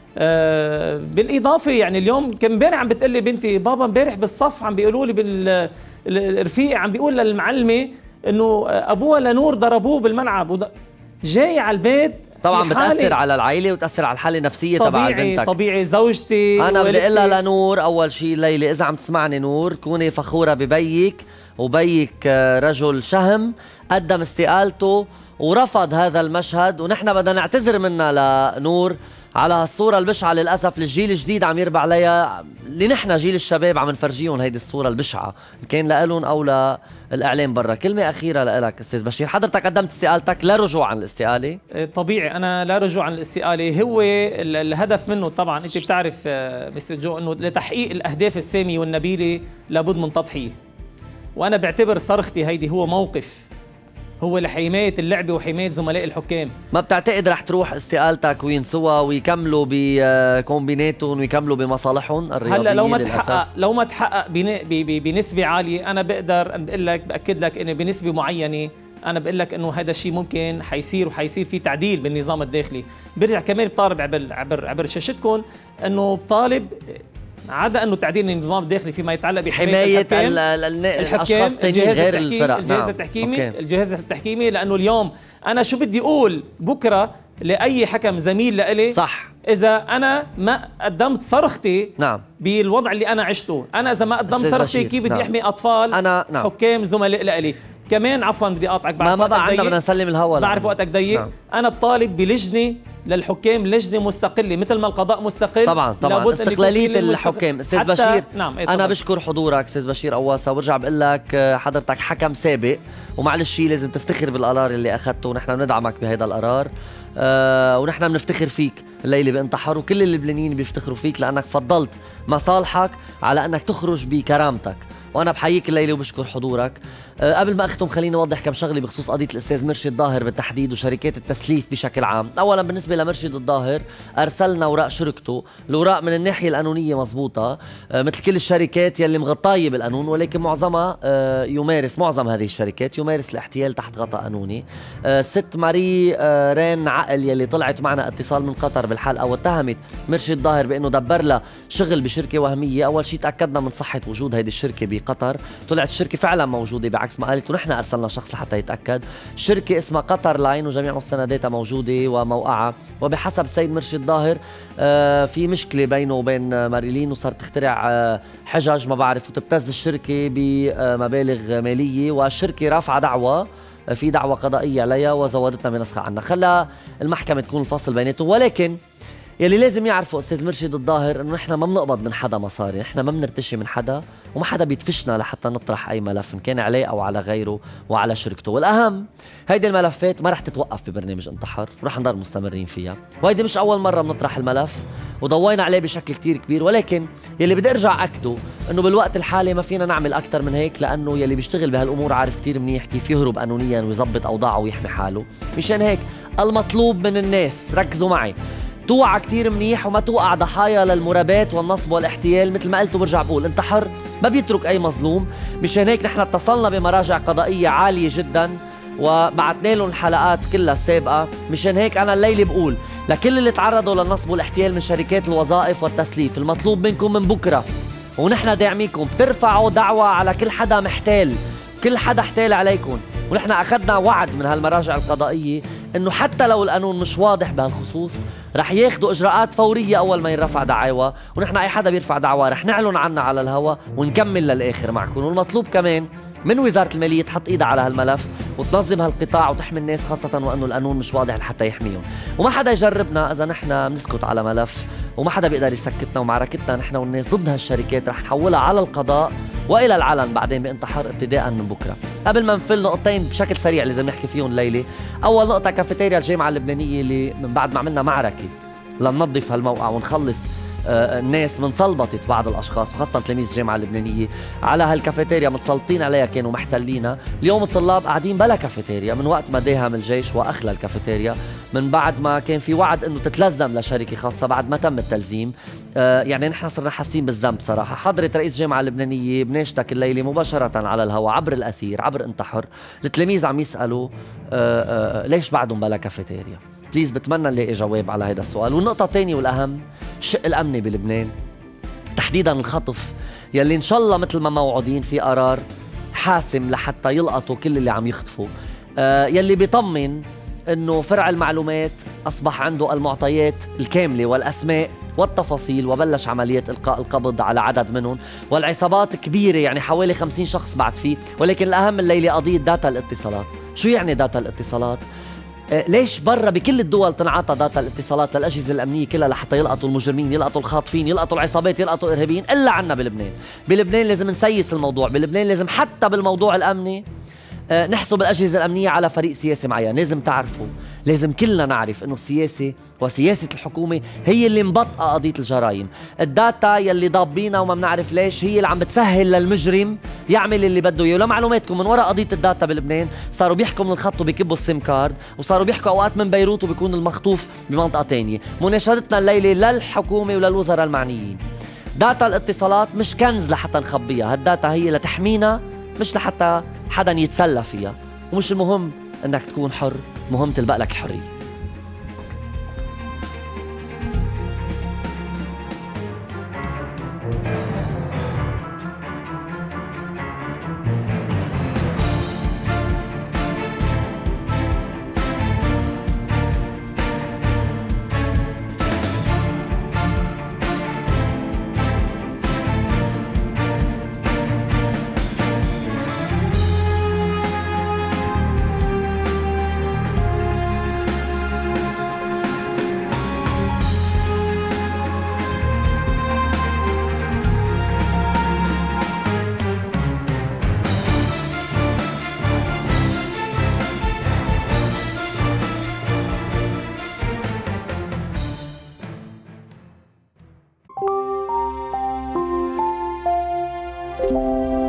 بالاضافه يعني اليوم كم امبارح عم بتقول لي بنتي بابا امبارح بالصف عم بيقولوا لي بالرفيق عم بيقول للمعلمه انه ابوها لنور ضربوه بالملعب، جاي على البيت. طبعا بتاثر على العائله وتاثر على الحاله النفسيه تبع بنتك. طبيعي. زوجتي انا بدي اقول لها لنور اول شيء ليلى اذا عم تسمعني نور كوني فخوره ببيك، وبيك رجل شهم قدم استقالته ورفض هذا المشهد، ونحن بدنا نعتذر منها لنور على هالصوره البشعه. للاسف الجيل الجديد عم يربى عليها، اللي نحن جيل الشباب عم نفرجيهم هيدي الصوره البشعه، كان لهم او للاعلام برا. كلمه اخيره لك استاذ بشير، حضرتك قدمت استقالتك، لا رجوع عن الاستقاله؟ طبيعي انا لا رجوع عن الاستقاله. هو الهدف منه طبعا انت بتعرف مستر جو انه لتحقيق الاهداف الساميه والنبيله لابد من تضحيه، وانا بعتبر صرختي هيدي هو موقف هو لحماية اللعبة وحماية زملاء الحكام. ما بتعتقد رح تروح استقالتك وينسوها ويكملوا بكومبيناتهم ويكملوا بمصالحهم الرياضية؟ هلا لو ما تحقق بنسبة عالية، أنا بقدر بقول لك بأكد لك إنه بنسبة معينة أنا بقول لك إنه هذا الشيء ممكن حيصير وحيصير في تعديل بالنظام الداخلي. برجع كمان بطالب عبر شاشتكم إنه بطالب عدا انه تعديل النظام الداخلي فيما يتعلق بحمايه الاشخاص الثانيين غير الفرق. الجهاز التحكيمي لانه اليوم انا شو بدي اقول بكره لاي حكم زميل لإلي صح اذا انا ما قدمت صرختي بالوضع اللي انا عشته. انا اذا ما قدمت صرختي كيف بدي احمي اطفال حكام زملاء لإلي؟ كمان عفوا بدي اقاطعك، ما بقى عندنا بدنا نسلم الهوا، بعرف وقتك ضيق. انا بطالب بلجنه للحكام لجنه مستقله مثل ما القضاء مستقل. طبعا استقلاليه الحكام. استاذ بشير، نعم انا بشكر حضورك استاذ بشير قواصه، وبرجع بقول لك حضرتك حكم سابق ومعلش لازم تفتخر بالقرار اللي اخذته، ونحن بندعمك بهذا القرار، ونحن بنفتخر فيك الليله بانتحر، وكل اللبنانيين بيفتخروا فيك لانك فضلت مصالحك على انك تخرج بكرامتك، وانا بحييك الليله وبشكر حضورك. قبل ما اختم خليني اوضح كم شغله بخصوص قضيه الاستاذ مرشد ظاهر بالتحديد وشركات التسليف بشكل عام. اولا بالنسبه لمرشد الظاهر ارسلنا اوراق شركته، الاوراق من الناحيه القانونيه مزبوطه مثل كل الشركات يلي مغطايه بالقانون، ولكن معظمها معظم هذه الشركات يمارس الاحتيال تحت غطاء قانوني. ست ماري رين عقل يلي طلعت معنا اتصال من قطر بالحلقه واتهمت مرشد ظاهر بانه دبر لها شغل بشركه وهميه. اول شيء تاكدنا من صحه وجود هذه الشركه بقطر، طلعت الشركه فعلا موجوده بعكس ما قالت، ونحن ارسلنا شخص لحتى يتاكد. الشركه اسمها قطر لاين وجميع مستنداتها موجوده وموقعه، وبحسب السيد مرشد ظاهر في مشكله بينه وبين ماريلين وصارت تخترع حجج ما بعرف وتبتز الشركه بمبالغ ماليه، والشركه رافعه دعوه، في دعوه قضائيه عليها وزودتنا بنسخه عنها. خلى المحكمه تكون الفصل بيناتهم. ولكن يلي لازم يعرفوا استاذ مرشد الظاهر انه نحن ما بنقبض من حدا مصاري، نحن ما بنرتشي من حدا، وما حدا بيدفشنا لحتى نطرح اي ملف ان كان عليه او على غيره وعلى شركته. والاهم هيدي الملفات ما رح تتوقف ببرنامج انتحر، ورح نضل مستمرين فيها، وهيدي مش اول مره بنطرح الملف وضوينا عليه بشكل كتير كبير. ولكن يلي بدي ارجع اكده انه بالوقت الحالي ما فينا نعمل اكثر من هيك، لانه يلي بيشتغل بهالامور عارف كتير منيح كيف يهرب قانونيا ويظبط اوضاعه ويحمي حاله. مشان هيك المطلوب من الناس، ركزوا معي، توعى كتير منيح وما توقع ضحايا للمرابات والنصب والاحتيال. مثل ما قلت وبرجع بقول، انتحر ما بيترك اي مظلوم. مشان هيك نحن اتصلنا بمراجع قضائيه عاليه جدا وبعتنا لهم الحلقات كلها السابقه. مشان هيك انا الليله بقول لكل اللي تعرضوا للنصب والاحتيال من شركات الوظائف والتسليف، المطلوب منكم من بكره ونحن داعميكم ترفعوا دعوه على كل حدا محتال، كل حدا احتال عليكم. ونحن اخذنا وعد من هالمراجع القضائيه انه حتى لو القانون مش واضح بهالخصوص رح ياخذوا اجراءات فوريه اول ما يرفع دعاوى، ونحن اي حدا بيرفع دعوى رح نعلن عنها على الهواء ونكمل للاخر معكم. والمطلوب كمان من وزاره الماليه تحط ايدها على هالملف وتنظم هالقطاع وتحمي الناس، خاصه وانه القانون مش واضح لحتى يحميهم. وما حدا يجربنا اذا نحن بنسكت على ملف، وما حدا بيقدر يسكتنا. ومعركتنا نحن والناس ضد هالشركات رح نحولها على القضاء والى العلن بعدين بانتحار ابتداء من بكره. قبل ما نفل نقطتين بشكل سريع لازم نحكي فيهم الليله. اول نقطه كافيتيريا الجامعه اللبنانيه اللي من بعد ما عملنا معركه لننظف هالموقع ونخلص الناس من صلبطت بعض الاشخاص وخاصه تلاميذ الجامعه اللبنانيه على هالكافيتيريا، متسلطين عليها كانوا محتلينها. اليوم الطلاب قاعدين بلا كافيتيريا من وقت ما داهم الجيش واخلى الكافيتيريا، من بعد ما كان في وعد انه تتلزم لشركه خاصه بعد ما تم التلزيم. يعني نحن صرنا حاسين بالذنب صراحه. حضرت رئيس الجامعه اللبنانيه بناشدك الليله مباشره على الهواء عبر الاثير عبر انتحر، التلاميذ عم يسالوا ليش بعدهم بلا كافيتيريا؟ بليز بتمنى نلاقي جواب على هذا السؤال. والنقطة الثانية والأهم، الشق الأمني بلبنان تحديدا الخطف يلي إن شاء الله مثل ما موعودين في قرار حاسم لحتى يلقطوا كل اللي عم يخطفوا، يلي بيطمن إنه فرع المعلومات أصبح عنده المعطيات الكاملة والأسماء والتفاصيل وبلش عملية إلقاء القبض على عدد منهم، والعصابات كبيرة يعني حوالي 50 شخص بعد فيه. ولكن الأهم الليلة قضية داتا الاتصالات. شو يعني داتا الاتصالات؟ ليش برا بكل الدول تنعطى داتا الاتصالات للأجهزة الأمنية كلها لحتى يلقطوا المجرمين، يلقطوا الخاطفين، يلقطوا العصابات، يلقطوا الإرهابيين، إلا عنا بلبنان. بلبنان لازم نسيس الموضوع، بلبنان لازم حتى بالموضوع الأمني نحسب الأجهزة الأمنية على فريق سياسي معين. لازم تعرفوا، لازم كلنا نعرف إنه السياسة وسياسة الحكومة هي اللي مبطئة قضية الجرائم. الداتا يلي ضابينا وما بنعرف ليش هي اللي عم بتسهل للمجرم يعمل اللي بده اياه. ولمعلوماتكم من وراء قضية الداتا بلبنان صاروا بيحكوا من الخط وبيكبوا السيم كارد، وصاروا بيحكوا أوقات من بيروت وبيكون المخطوف بمنطقة تانية. مناشدتنا الليلة للحكومة وللوزراء المعنيين، داتا الاتصالات مش كنز لحتى نخبيها، هالداتا هي لتحمينا مش لحتى حدا يتسلى فيها. ومش المهم انك تكون حر، مهم تلبق لك الحرية.